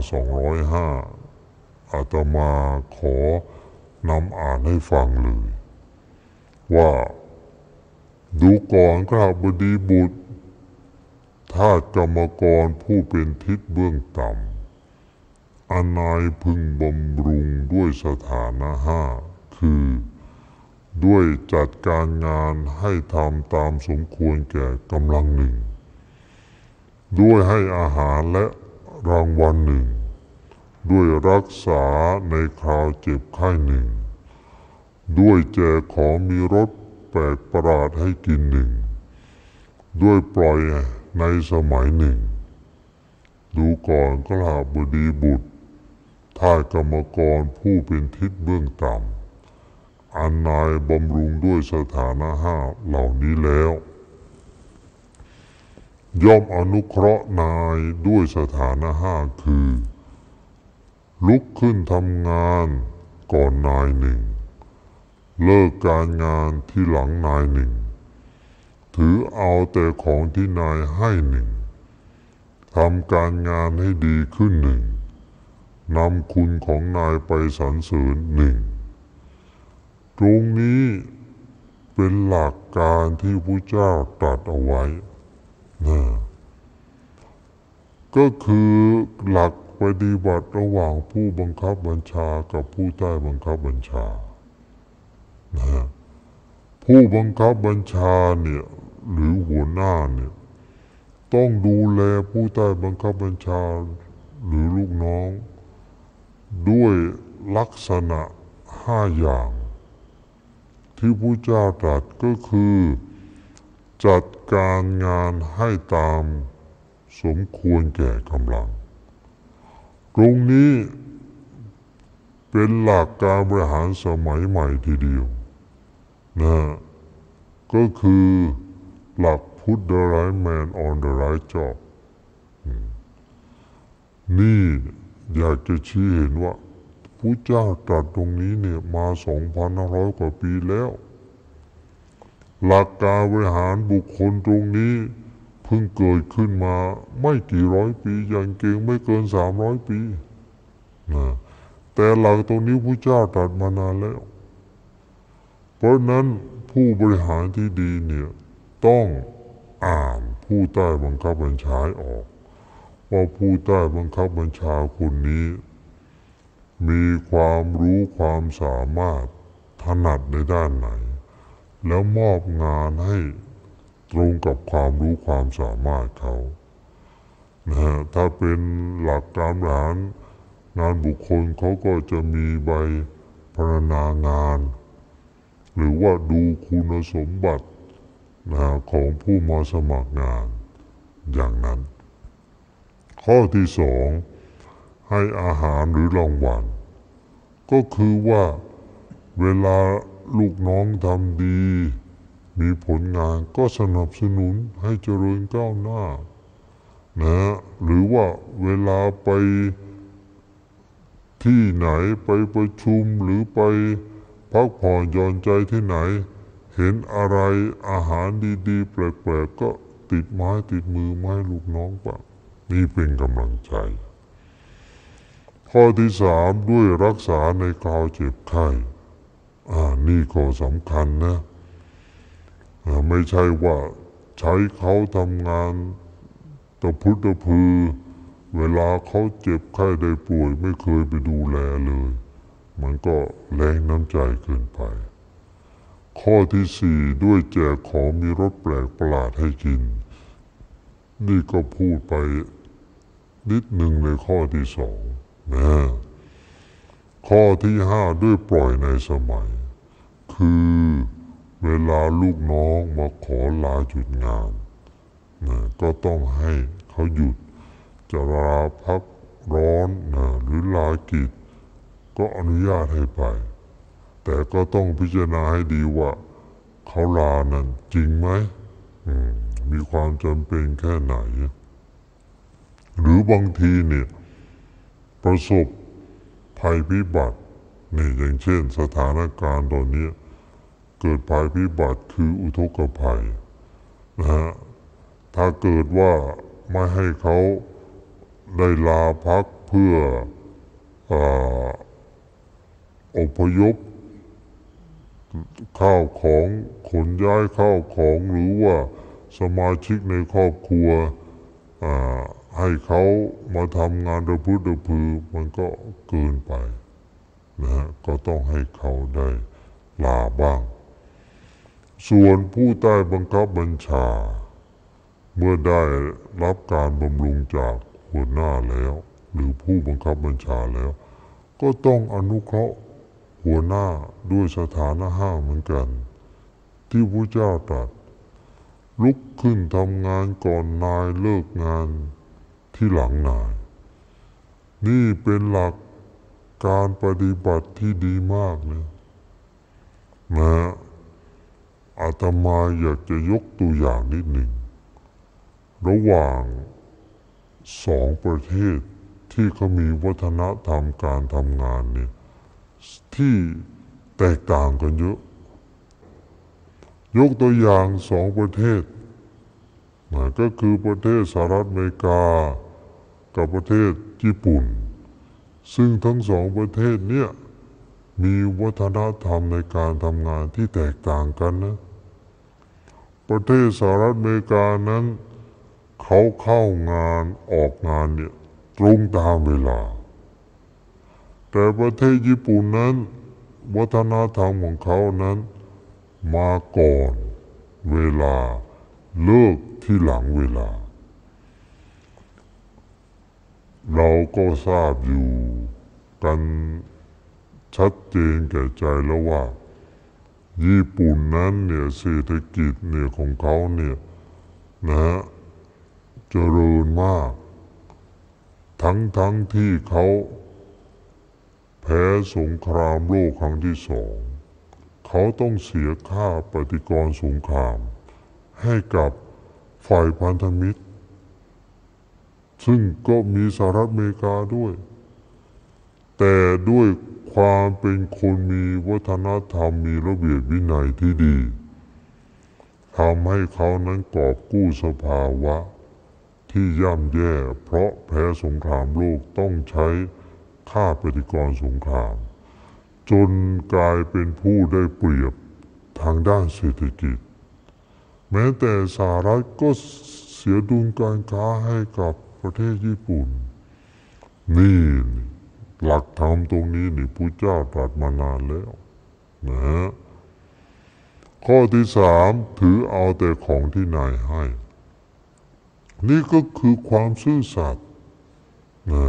205อาตมาขอนำอ่านให้ฟังเลยว่าดูก่อนข้าบดีบุตรทาสกรรมกรผู้เป็นทิศเบื้องต่ำอนายพึงบำรุงด้วยสถานะห้าคือด้วยจัดการงานให้ทำตามสมควรแก่กำลังหนึ่งด้วยให้อาหารและรางวัลหนึ่งด้วยรักษาในคราวเจ็บไข้หนึ่งด้วยแจกของมีรสแปลกประหลาดให้กินหนึ่งด้วยปล่อยในสมัยหนึ่งดูก่อนข้าบดีบุตรทาสกรรมกรผู้เป็นทิศเบื้องต่ำอันนายบำรุงด้วยสถานะห้าเหล่านี้แล้วย่อมอนุเคราะห์นายด้วยสถานะห้าคือลุกขึ้นทำงานก่อนนายหนึ่งเลิกการงานที่หลังนายหนึ่งถือเอาแต่ของที่นายให้หนึ่งทำการงานให้ดีขึ้นหนึ่งนำคุณของนายไปสรรเสริญหนึ่งตรงนี้เป็นหลักการที่พระเจ้าตรัสเอาไว้นะก็คือหลักปฏิบัติระหว่างผู้บังคับบัญชากับผู้ใต้บังคับบัญชานะผู้บังคับบัญชาเนี่ยหรือหัวหน้าเนี่ยต้องดูแลผู้ใต้บังคับบัญชาหรือลูกน้องด้วยลักษณะ5 อย่างที่พระเจ้าตรัสก็คือจัดการงานให้ตามสมควรแก่กำลังตรงนี้เป็นหลักการบริหารสมัยใหม่ทีเดียวนะก็คือหลัก put the right man on the right job นี่อยากจะชี้เห็นว่าพระเจ้าตรัสตรงนี้เนี่ยมา 2,500 กว่าปีแล้วหลักการบริหารบุคคลตรงนี้เพิ่งเกิดขึ้นมาไม่กี่ร้อยปีอย่างเก่งไม่เกิน300 ปีนะแต่หลักตรงนี้พระเจ้าตรัสมานานแล้วเพราะนั้นผู้บริหารที่ดีเนี่ยต้องอ่านผู้ใต้บังคับบัญชาออกว่าผู้ใต้บังคับบัญชาคนนี้มีความรู้ความสามารถถนัดในด้านไหนแล้วมอบงานให้ตรงกับความรู้ความสามารถเขานะถ้าเป็นหลักการบริหารงานบุคคลเขาก็จะมีใบพรรณนางานหรือว่าดูคุณสมบัติของผู้มาสมัครงานอย่างนั้นข้อที่2ให้อาหารหรือรางวัลก็คือว่าเวลาลูกน้องทำดีมีผลงานก็สนับสนุนให้เจริญก้าวหน้านะหรือว่าเวลาไปที่ไหนไปประชุมหรือไปพักผ่อนหย่อนใจที่ไหนเห็นอะไรอาหารดีๆแปลกๆก็ติดไม้ติดมือมาให้ลูกน้องบ้างนี่เป็นกำลังใจข้อที่3ด้วยรักษาในคราวเจ็บไข้นี่ก็สำคัญนะไม่ใช่ว่าใช้เขาทำงานตะพุตะพือเวลาเขาเจ็บไข้ได้ป่วยไม่เคยไปดูแลเลยมันก็แรงน้ำใจเกินไปข้อที่4ด้วยแจกของมีรสแปลกประหลาดให้กินนี่ก็พูดไปนิดหนึ่งในข้อที่2นะข้อที่5ด้วยปล่อยในสมัยคือเวลาลูกน้องมาขอลาหยุดงานนะก็ต้องให้เขาหยุดจะลาพักร้อนนะหรือลากิจก็อนุญาตให้ไปแต่ก็ต้องพิจารณาให้ดีว่าเขาลานั้นจริงไหมมีความจำเป็นแค่ไหนหรือบางทีเนี่ยประสบภัยพิบัตินี่อย่างเช่นสถานการณ์ตอนนี้เกิดภัยพิบัติคืออุทกภัยนะฮะถ้าเกิดว่าไม่ให้เขาได้ลาพักเพื่ออพยพข้าวของขนย้ายข้าวของหรือว่าสมาชิกในครอบครัวให้เขามาทำงานระพืดระพือมันก็เกินไปนะฮะก็ต้องให้เขาได้ลาบ้างส่วนผู้ใต้บังคับบัญชาเมื่อได้รับการบำรุงจากหัวหน้าแล้วหรือผู้บังคับบัญชาแล้วก็ต้องอนุเคราะห์หัวหน้าด้วยสถานะ5เหมือนกันที่พระเจ้าตรัสลุกขึ้นทำงานก่อนนายเลิกงานที่หลังนายนี่เป็นหลักการปฏิบัติที่ดีมากเลยนะอาตมาอยากจะยกตัวอย่างนิดหนึ่งระหว่าง2ประเทศที่เขามีวัฒนธรรมการทำงานเนี่ยที่แตกต่างกันเยอะยกตัวอย่าง2ประเทศก็คือประเทศสหรัฐอเมริกากับประเทศญี่ปุ่นซึ่งทั้งสองประเทศเนี่ยมีวัฒนธรรมในการทำงานที่แตกต่างกันนะประเทศสหรัฐอเมริกานั้นเขาเข้างานออกงานเนี่ยตรงตามเวลาแต่ประเทศญี่ปุ่นนั้นวัฒนธรรมของเขานั้นมาก่อนเวลาเลิกที่หลังเวลาเราก็ทราบอยู่กันชัดเจนแก่ใจแล้วว่าญี่ปุ่นนั้นเนี่ยเศรษฐกิจเนี่ยของเขาเนี่ยนะเจริญมากทั้งที่เขาแพ้สงครามโลกครั้งที่สองเขาต้องเสียค่าปฏิกรณ์สงครามให้กับฝ่ายพันธมิตรซึ่งก็มีสหรัฐอเมริกาด้วยแต่ด้วยความเป็นคนมีวัฒนธรรมมีระเบียบวินัยที่ดีทำให้เขานั้นกอบกู้สภาวะที่ย่ำแย่เพราะแพ้สงครามโลกต้องใช้ค่าปฏิกรณ์สงครามจนกลายเป็นผู้ได้เปรียบทางด้านเศรษฐกิจแม้แต่สหรัฐก็เสียดุลการค้าให้กับประเทศญี่ปุ่นนี่หลักธรรมตรงนี้นี่พระเจ้าตรัสมานานแล้วนะข้อที่สามถือเอาแต่ของที่นายให้นี่ก็คือความซื่อสัตย์นะ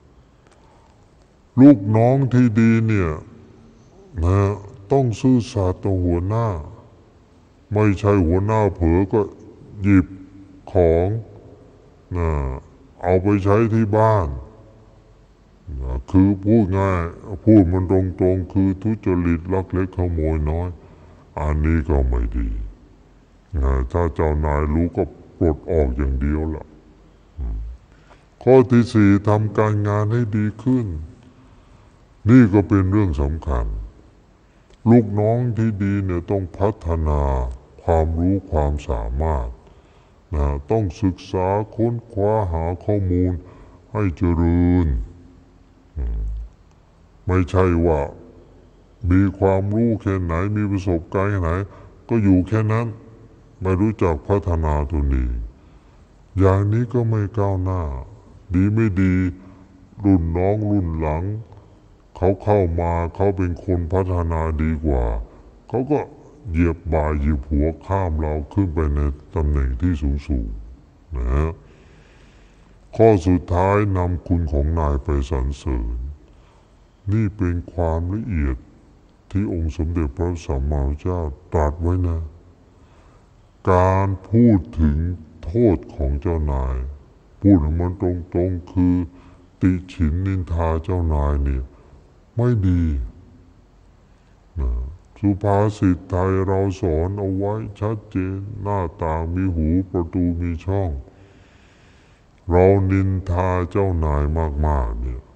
ลูกน้องที่ดีเนี่ยนะต้องซื่อสัตย์ต่อหัวหน้าไม่ใช่หัวหน้าเผลอก็หยิบของนะเอาไปใช้ที่บ้านนะคือพูดง่ายพูดมันตรงๆคือทุจริตลักเล็กขโมยน้อยอันนี้ก็ไม่ดีนะถ้าเจ้านายรู้ก็ปลดออกอย่างเดียวล่ะข้อที่สี่ทำการงานให้ดีขึ้นนี่ก็เป็นเรื่องสำคัญลูกน้องที่ดีเนี่ยต้องพัฒนาความรู้ความสามารถนะต้องศึกษาค้นคว้าหาข้อมูลให้เจริญไม่ใช่ว่ามีความรู้แค่ไหนมีประสบการณ์แค่ไหนก็อยู่แค่นั้นไม่รู้จักพัฒนาตัวเองอย่างนี้ก็ไม่ก้าวหน้าดีไม่ดีรุ่นน้องรุ่นหลังเขาเข้ามาเขาเป็นคนพัฒนาดีกว่าเขาก็เหยียบบ่าเหยียบหัวข้ามเราขึ้นไปในตำแหน่งที่สูงๆนะข้อสุดท้ายนำคุณของนายไปสรรเสริญนี่เป็นความละเอียดที่องค์สมเด็จพระสัมมาสัมพุทธเจ้าตรัสไว้นะการพูดถึงโทษของเจ้านายพูดมันตรงๆคือติฉินนินทาเจ้านายเนี่ยไม่ดีนะสุภาษิตไทยเราสอนเอาไว้ชัดเจนหน้าต่างมีหูประตูมีช่องเรานินทาเจ้านายมากๆเนี่ย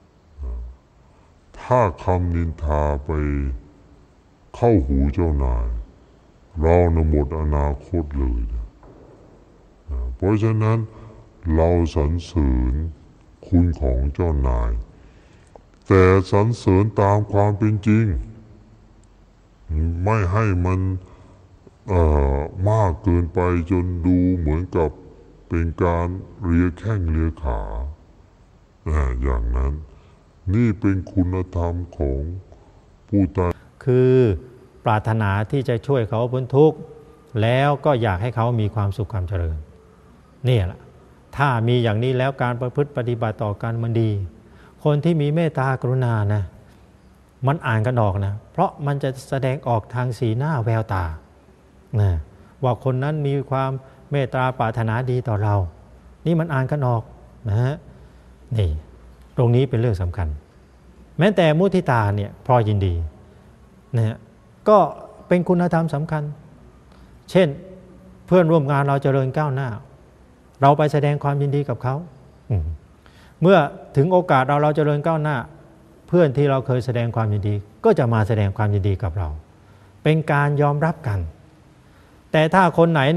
ถ้าคำนินทาไปเข้าหูเจ้านายเราหมดอนาคตเลยนะเพราะฉะนั้นเราสรรเสริญคุณของเจ้านายแต่สรรเสริญตามความเป็นจริงไม่ให้มันมากเกินไปจนดูเหมือนกับเป็นการเลียแข้งเลียขาอย่างนั้นนี่เป็นคุณธรรมของผู้ตายคือปรารถนาที่จะช่วยเขาพ้นทุกข์แล้วก็อยากให้เขามีความสุขความเจริญนี่แหละถ้ามีอย่างนี้แล้วการประพฤติปฏิบัติต่อกันมันดีคนที่มีเมตตากรุณานะมันอ่านกันออกนะเพราะมันจะแสดงออกทางสีหน้าแววตานะว่าคนนั้นมีความเมตตาปรารถนาดีต่อเรานี่มันอ่านกันออกนะฮะนี่ตรงนี้เป็นเรื่องสำคัญแม้แต่มุทิตาเนี่ยพอยินดีนะฮะก็เป็นคุณธรรมสำคัญเช่นเพื่อนร่วมงานเราเจริญก้าวหน้าเราไปแสดงความยินดีกับเขาเมื่อถึงโอกาสเราเจริญก้าวหน้าเพื่อนที่เราเคยแสดงความยินดีก็จะมาแสดงความยินดีกับเราเป็นการยอมรับกันแต่ถ้าคนไหนเนี่ย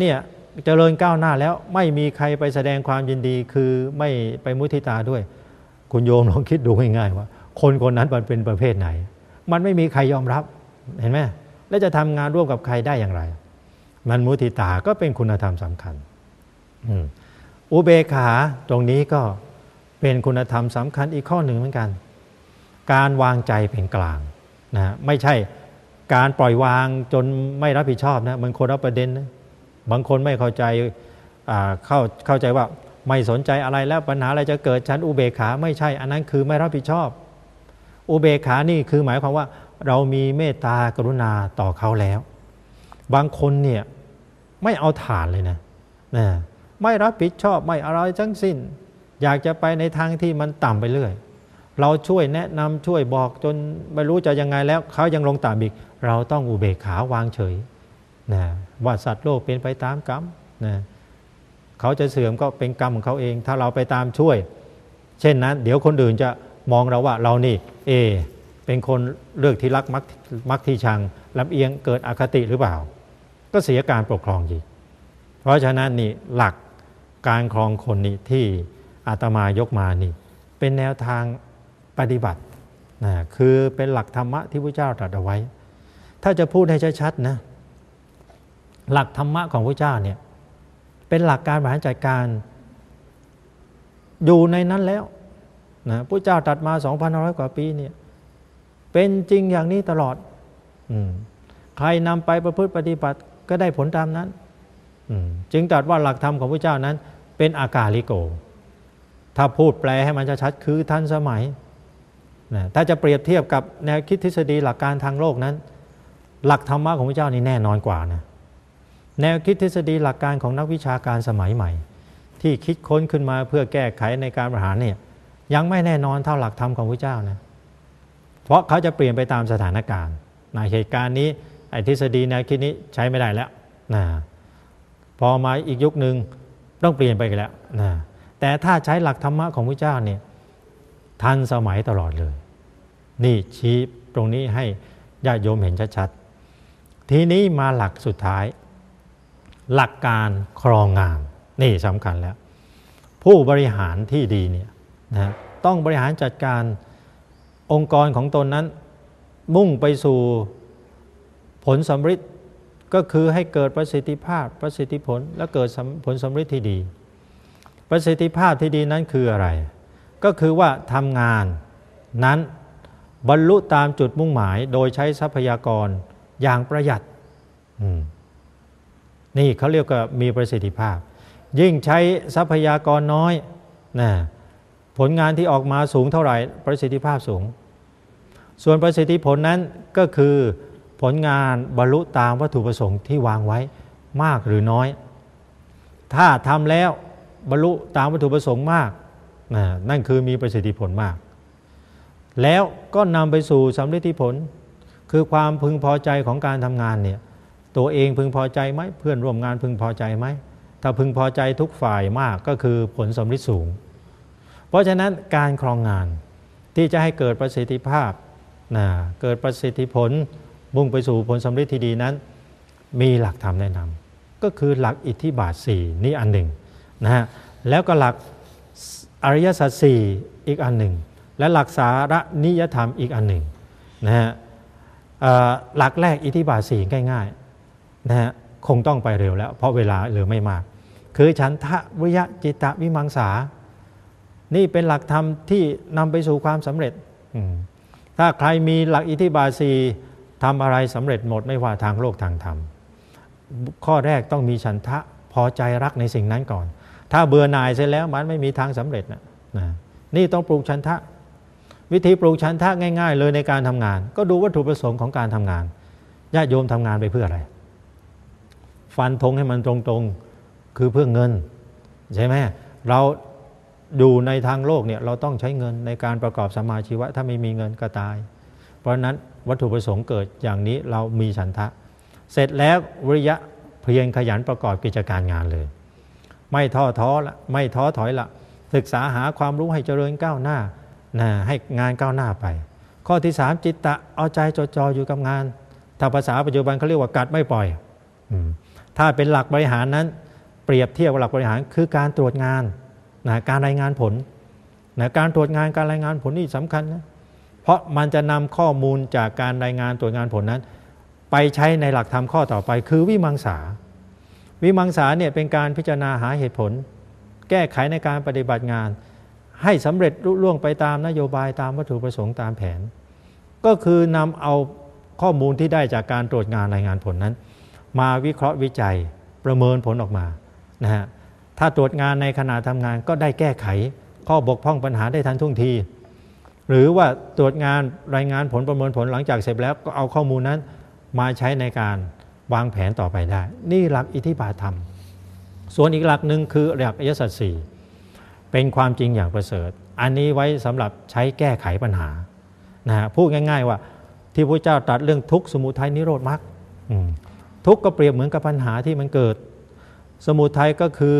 เจริญก้าวหน้าแล้วไม่มีใครไปแสดงความยินดีคือไม่ไปมุทิตาด้วยคุณโยมลองคิดดูง่ายๆว่าคนคนนั้นมันเป็นประเภทไหนมันไม่มีใครยอมรับเห็นไหมแล้วจะทำงานร่วมกับใครได้อย่างไรมันมุทิตาก็เป็นคุณธรรมสำคัญอุเบกขาตรงนี้ก็เป็นคุณธรรมสำคัญอีกข้อหนึ่งเหมือนกันการวางใจเป็นกลางนะไม่ใช่การปล่อยวางจนไม่รับผิดชอบนะมันคนละประเด็นนะบางคนไม่เข้าใจเข้าใจว่าไม่สนใจอะไรแล้วปัญหาอะไรจะเกิดฉันอุเบกขาไม่ใช่อันนั้นคือไม่รับผิดชอบอุเบกขานี่คือหมายความว่าเรามีเมตตากรุณาต่อเขาแล้วบางคนเนี่ยไม่เอาฐานเลยนะไม่รับผิดชอบไม่อะไรทั้งสิ้นอยากจะไปในทางที่มันต่ำไปเรื่อยเราช่วยแนะนำช่วยบอกจนไม่รู้จะยังไงแล้วเขายังลงต่ำอีกเราต้องอุเบกขาวางเฉยนะว่าสัตว์โลกเป็นไปตามกรรมนะเขาจะเสื่อมก็เป็นกรรมของเขาเองถ้าเราไปตามช่วยเช่นนั้นเดี๋ยวคนอื่นจะมองเราว่าเรานี่เป็นคนเลือกที่รักมักที่ชังลำเอียงเกิดอคติหรือเปล่าก็เสียการปกครองอีกเพราะฉะนั้นนี่หลักการครองคนนี่ที่อาตมายกมานี่เป็นแนวทางปฏิบัตินะคือเป็นหลักธรรมะที่พระเจ้าตรัสเอาไว้ถ้าจะพูดให้ชัดๆนะหลักธรรมะของพระเจ้าเนี่ยเป็นหลักการบริหารจัดการอยู่ในนั้นแล้วนะพระเจ้าตรัสมา 2,500 กว่าปีเนี่ยเป็นจริงอย่างนี้ตลอดใครนำไปประพฤติปฏิบัติก็ได้ผลตามนั้นจึงตรัสว่าหลักธรรมของพระเจ้านั้นเป็นอากาลิโกถ้าพูดแปลให้มันชัดๆคือทันสมัยนะถ้าจะเปรียบเทียบกับแนวคิดทฤษฎีหลักการทางโลกนั้นหลักธรรมะของพระเจ้านี่แน่นอนกว่านะแนวคิดทฤษฎีหลักการของนักวิชาการสมัยใหม่ที่คิดค้นขึ้นมาเพื่อแก้ไขในการบริหารเนี่ยยังไม่แน่นอนเท่าหลักธรรมของพระเจ้านะเพราะเขาจะเปลี่ยนไปตามสถานการณ์ในเหตุการณ์นี้ไอ้ทฤษฎีแนวคิดนี้ใช้ไม่ได้แล้วนะพอมาอีกยุคนึงต้องเปลี่ยนไปแล้วนะแต่ถ้าใช้หลักธรรมะของพระเจ้าเนี่ยทันสมัยตลอดเลยนี่ชี้ตรงนี้ให้ญาติโยมเห็นชัดๆทีนี้มาหลักสุดท้ายหลักการครองงานนี่สำคัญแล้วผู้บริหารที่ดีเนี่ยนะต้องบริหารจัดการองค์กรของตนนั้นมุ่งไปสู่ผลสำฤทธิ์ก็คือให้เกิดประสิทธิภาพประสิทธิผลและเกิดผลสำฤทธิ์ที่ดีประสิทธิภาพที่ดีนั้นคืออะไรก็คือว่าทำงานนั้นบรรลุตามจุดมุ่งหมายโดยใช้ทรัพยากรอย่างประหยัดนี่เขาเรียกว่ามีประสิทธิภาพยิ่งใช้ทรัพยากรน้อยนะผลงานที่ออกมาสูงเท่าไหร่ประสิทธิภาพสูงส่วนประสิทธิผลนั้นก็คือผลงานบรรลุตามวัตถุประสงค์ที่วางไว้มากหรือน้อยถ้าทำแล้วบรรลุตามวัตถุประสงค์มากนั่นคือมีประสิทธิผลมากแล้วก็นำไปสู่สำฤทธิผลคือความพึงพอใจของการทำงานเนี่ยตัวเองพึงพอใจไหมเพื่อนร่วมงานพึงพอใจไหมถ้าพึงพอใจทุกฝ่ายมากก็คือผลสำฤทธิ์สูงเพราะฉะนั้นการครองงานที่จะให้เกิดประสิทธิภาพเกิดประสิทธิผลมุ่งไปสู่ผลสำฤทธิ์ที่ดีนั้นมีหลักธรรมแนะนำก็คือหลักอิทธิบาท4นี่อันหนึ่งนะฮะแล้วก็หลักอริยสัจ4อีกอันหนึ่งและหลักสารนิยธรรมอีกอันหนึ่งนะฮะหลักแรกอิทธิบาท4ง่ายๆนะฮะคงต้องไปเร็วแล้วเพราะเวลาเหลือไม่มากคือฉันทะวิริยะจิตตวิมังสานี่เป็นหลักธรรมที่นำไปสู่ความสำเร็จถ้าใครมีหลักอิทธิบาท4ทำอะไรสำเร็จหมดไม่ว่าทางโลกทางธรรมข้อแรกต้องมีฉันทะพอใจรักในสิ่งนั้นก่อนถ้าเบื่อหน่ายเสร็จแล้วมันไม่มีทางสำเร็จนะนี่ต้องปลูกฉันทะวิธีปลูกฉันทะง่ายๆเลยในการทำงานก็ดูวัตถุประสงค์ของการทำงานญาติโยมทำงานไปเพื่ออะไรฟันธงให้มันตรงๆคือเพื่อเงินใช่ไหมเราอยู่ในทางโลกเนี่ยเราต้องใช้เงินในการประกอบสัมมาชีวะถ้าไม่มีเงินก็ตายเพราะฉะนั้นวัตถุประสงค์เกิดอย่างนี้เรามีฉันทะเสร็จแล้ววิริยะเพียรขยันประกอบกิจการงานเลยไม่ท้อถอยละศึกษาหาความรู้ให้เจริญก้าวหน้าให้งานก้าวหน้าไปข้อที่3จิตตะเอาใจจดจ่ออยู่กับงานถ้าภาษาปัจจุบันเขาเรียกว่ากัดไม่ปล่อยถ้าเป็นหลักบริหารนั้นรียบเทียบหลักบริหารคือการตรวจงานนะการรายงานผลนะการตรวจงานการรายงานผลนี่สำคัญนะเพราะมันจะนำข้อมูลจากการรายงานตรวจงานผลนั้นไปใช้ในหลักธรรมข้อต่อไปคือวิมังสาเนี่ยเป็นการพิจารณาหาเหตุผลแก้ไขในการปฏิบัติงานให้สำเร็จรุ่ล่วงไปตามนโยบายตามวัตถุประสงค์ตามแผนก็คือนำเอาข้อมูลที่ได้จากการตรวจงานรายงานผลนั้นมาวิเคราะห์วิจัยประเมินผลออกมานะฮะถ้าตรวจงานในขณะทำงานก็ได้แก้ไขข้อบกพร่องปัญหาได้ทันท่วงทีหรือว่าตรวจงานรายงานผลประเมินผลหลังจากเสร็จแล้วก็เอาข้อมูลนั้นมาใช้ในการวางแผนต่อไปได้นี่หลักอิทธิบาทธรรมส่วนอีกหลักหนึ่งคือหลักอริยสัจสี่เป็นความจริงอย่างประเสริฐอันนี้ไว้สำหรับใช้แก้ไขปัญหานะฮะพูดง่ายๆว่าที่พระเจ้าตรัสเรื่องทุกข์สมุทัยนิโรธมรรคทุกข์ก็เปรียบเหมือนกับปัญหาที่มันเกิดสมุทัยก็คือ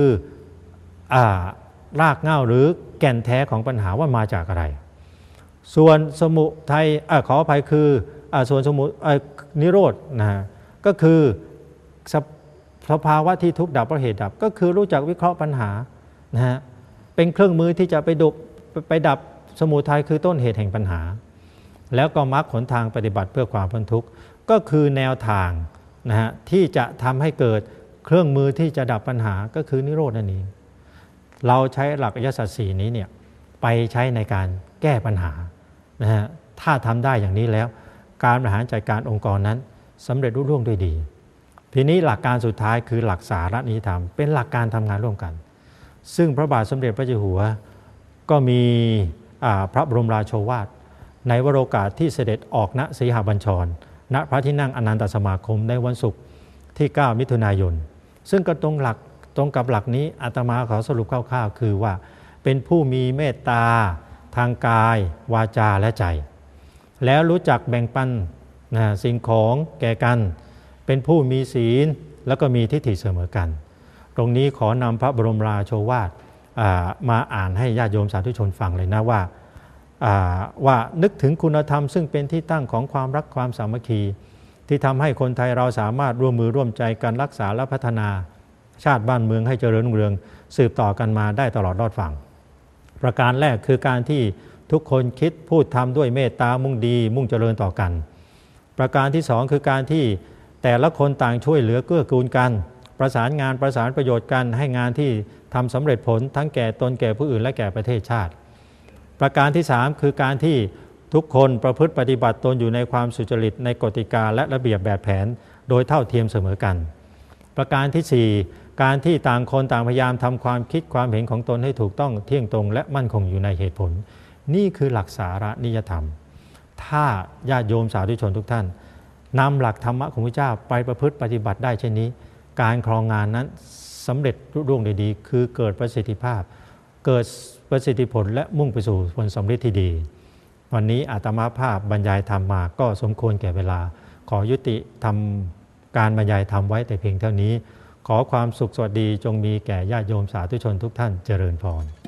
รากเหง้าหรือแก่นแท้ของปัญหาว่ามาจากอะไรส่วนสมุทัยขออภัยคือส่วนสมุนิโรธนะก็คือสภาวะที่ทุกข์ดับเพราะเหตุดับก็คือรู้จักวิเคราะห์ปัญหานะฮะเป็นเครื่องมือที่จะไปดับสมุทัยคือต้นเหตุแห่งปัญหาแล้วก็มรรคหนทางปฏิบัติเพื่อความพ้นทุกข์ก็คือแนวทางนะฮะที่จะทำให้เกิดเครื่องมือที่จะดับปัญหาก็คือนิโรธนั่นเองเราใช้หลักอริยสัจสี่นี้เนี่ยไปใช้ในการแก้ปัญหานะฮะถ้าทำได้อย่างนี้แล้วการบริหารจัดการองค์กรนั้นสำเร็จรุ่ร่วงด้วยดีทีนี้หลักการสุดท้ายคือหลักสาระนิยธรรมเป็นหลักการทำงานร่วมกันซึ่งพระบาทสมเด็จพระเจ้าอยู่หัวก็มีพระบรมราโชวาทในวโรกาสที่เสด็จออกณสีหบัญชรณพระที่นั่งอนันตสมาคมในวันศุกร์ที่ 9 มิถุนายนซึ่งก็ตรงกับหลักนี้อาตมาขอสรุปคร่าวๆคือว่าเป็นผู้มีเมตตาทางกายวาจาและใจแล้วรู้จักแบ่งปันสิ่งของแก่กันเป็นผู้มีศีลแล้วก็มีทิฏฐิเสมอกันตรงนี้ขอนำพระบรมราโชวาทมาอ่านให้ญาติโยมสาธุชนฟังเลยนะว่านึกถึงคุณธรรมซึ่งเป็นที่ตั้งของความรักความสามัคคีที่ทำให้คนไทยเราสามารถร่วมมือร่วมใจกันรักษาและพัฒนาชาติบ้านเมืองให้เจริญรุ่งเรืองสืบต่อกันมาได้ตลอดรอดฝั่งประการแรกคือการที่ทุกคนคิดพูดทำด้วยเมตตามุ่งดีมุ่งเจริญต่อกันประการที่สองคือการที่แต่ละคนต่างช่วยเหลือเกื้อกูลกันประสานงานประสานประโยชน์กันให้งานที่ทำสำเร็จผลทั้งแก่ตนแก่ผู้อื่นและแก่ประเทศชาติประการที่3คือการที่ทุกคนประพฤติปฏิบัติตนอยู่ในความสุจริตในกติกาและระเบียบแบบแผนโดยเท่าเทียมเสมอกันประการที่4การที่ต่างคนต่างพยายามทำความคิดความเห็นของตนให้ถูกต้องเที่ยงตรงและมั่นคงอยู่ในเหตุผลนี่คือหลักสาระนิยธรรมถ้าญาติโยมสาธุชนทุกท่านนำหลักธรรมะของพระเจ้าไปประพฤติปฏิบัติได้เช่นนี้การครองงานนั้นสำเร็จรุ่ร่วงได้ดีคือเกิดประสิทธิภาพเกิดประสิทธิผลและมุ่งไปสู่ผลสำเร็จที่ดีวันนี้อาตมาภาพบรรยายธรรมมาก็สมควรแก่เวลาขอยุติทำการบรรยายธรรมไว้แต่เพียงเท่านี้ขอความสุขสวัสดีจงมีแก่ญาติโยมสาธุชนทุกท่านเจริญพร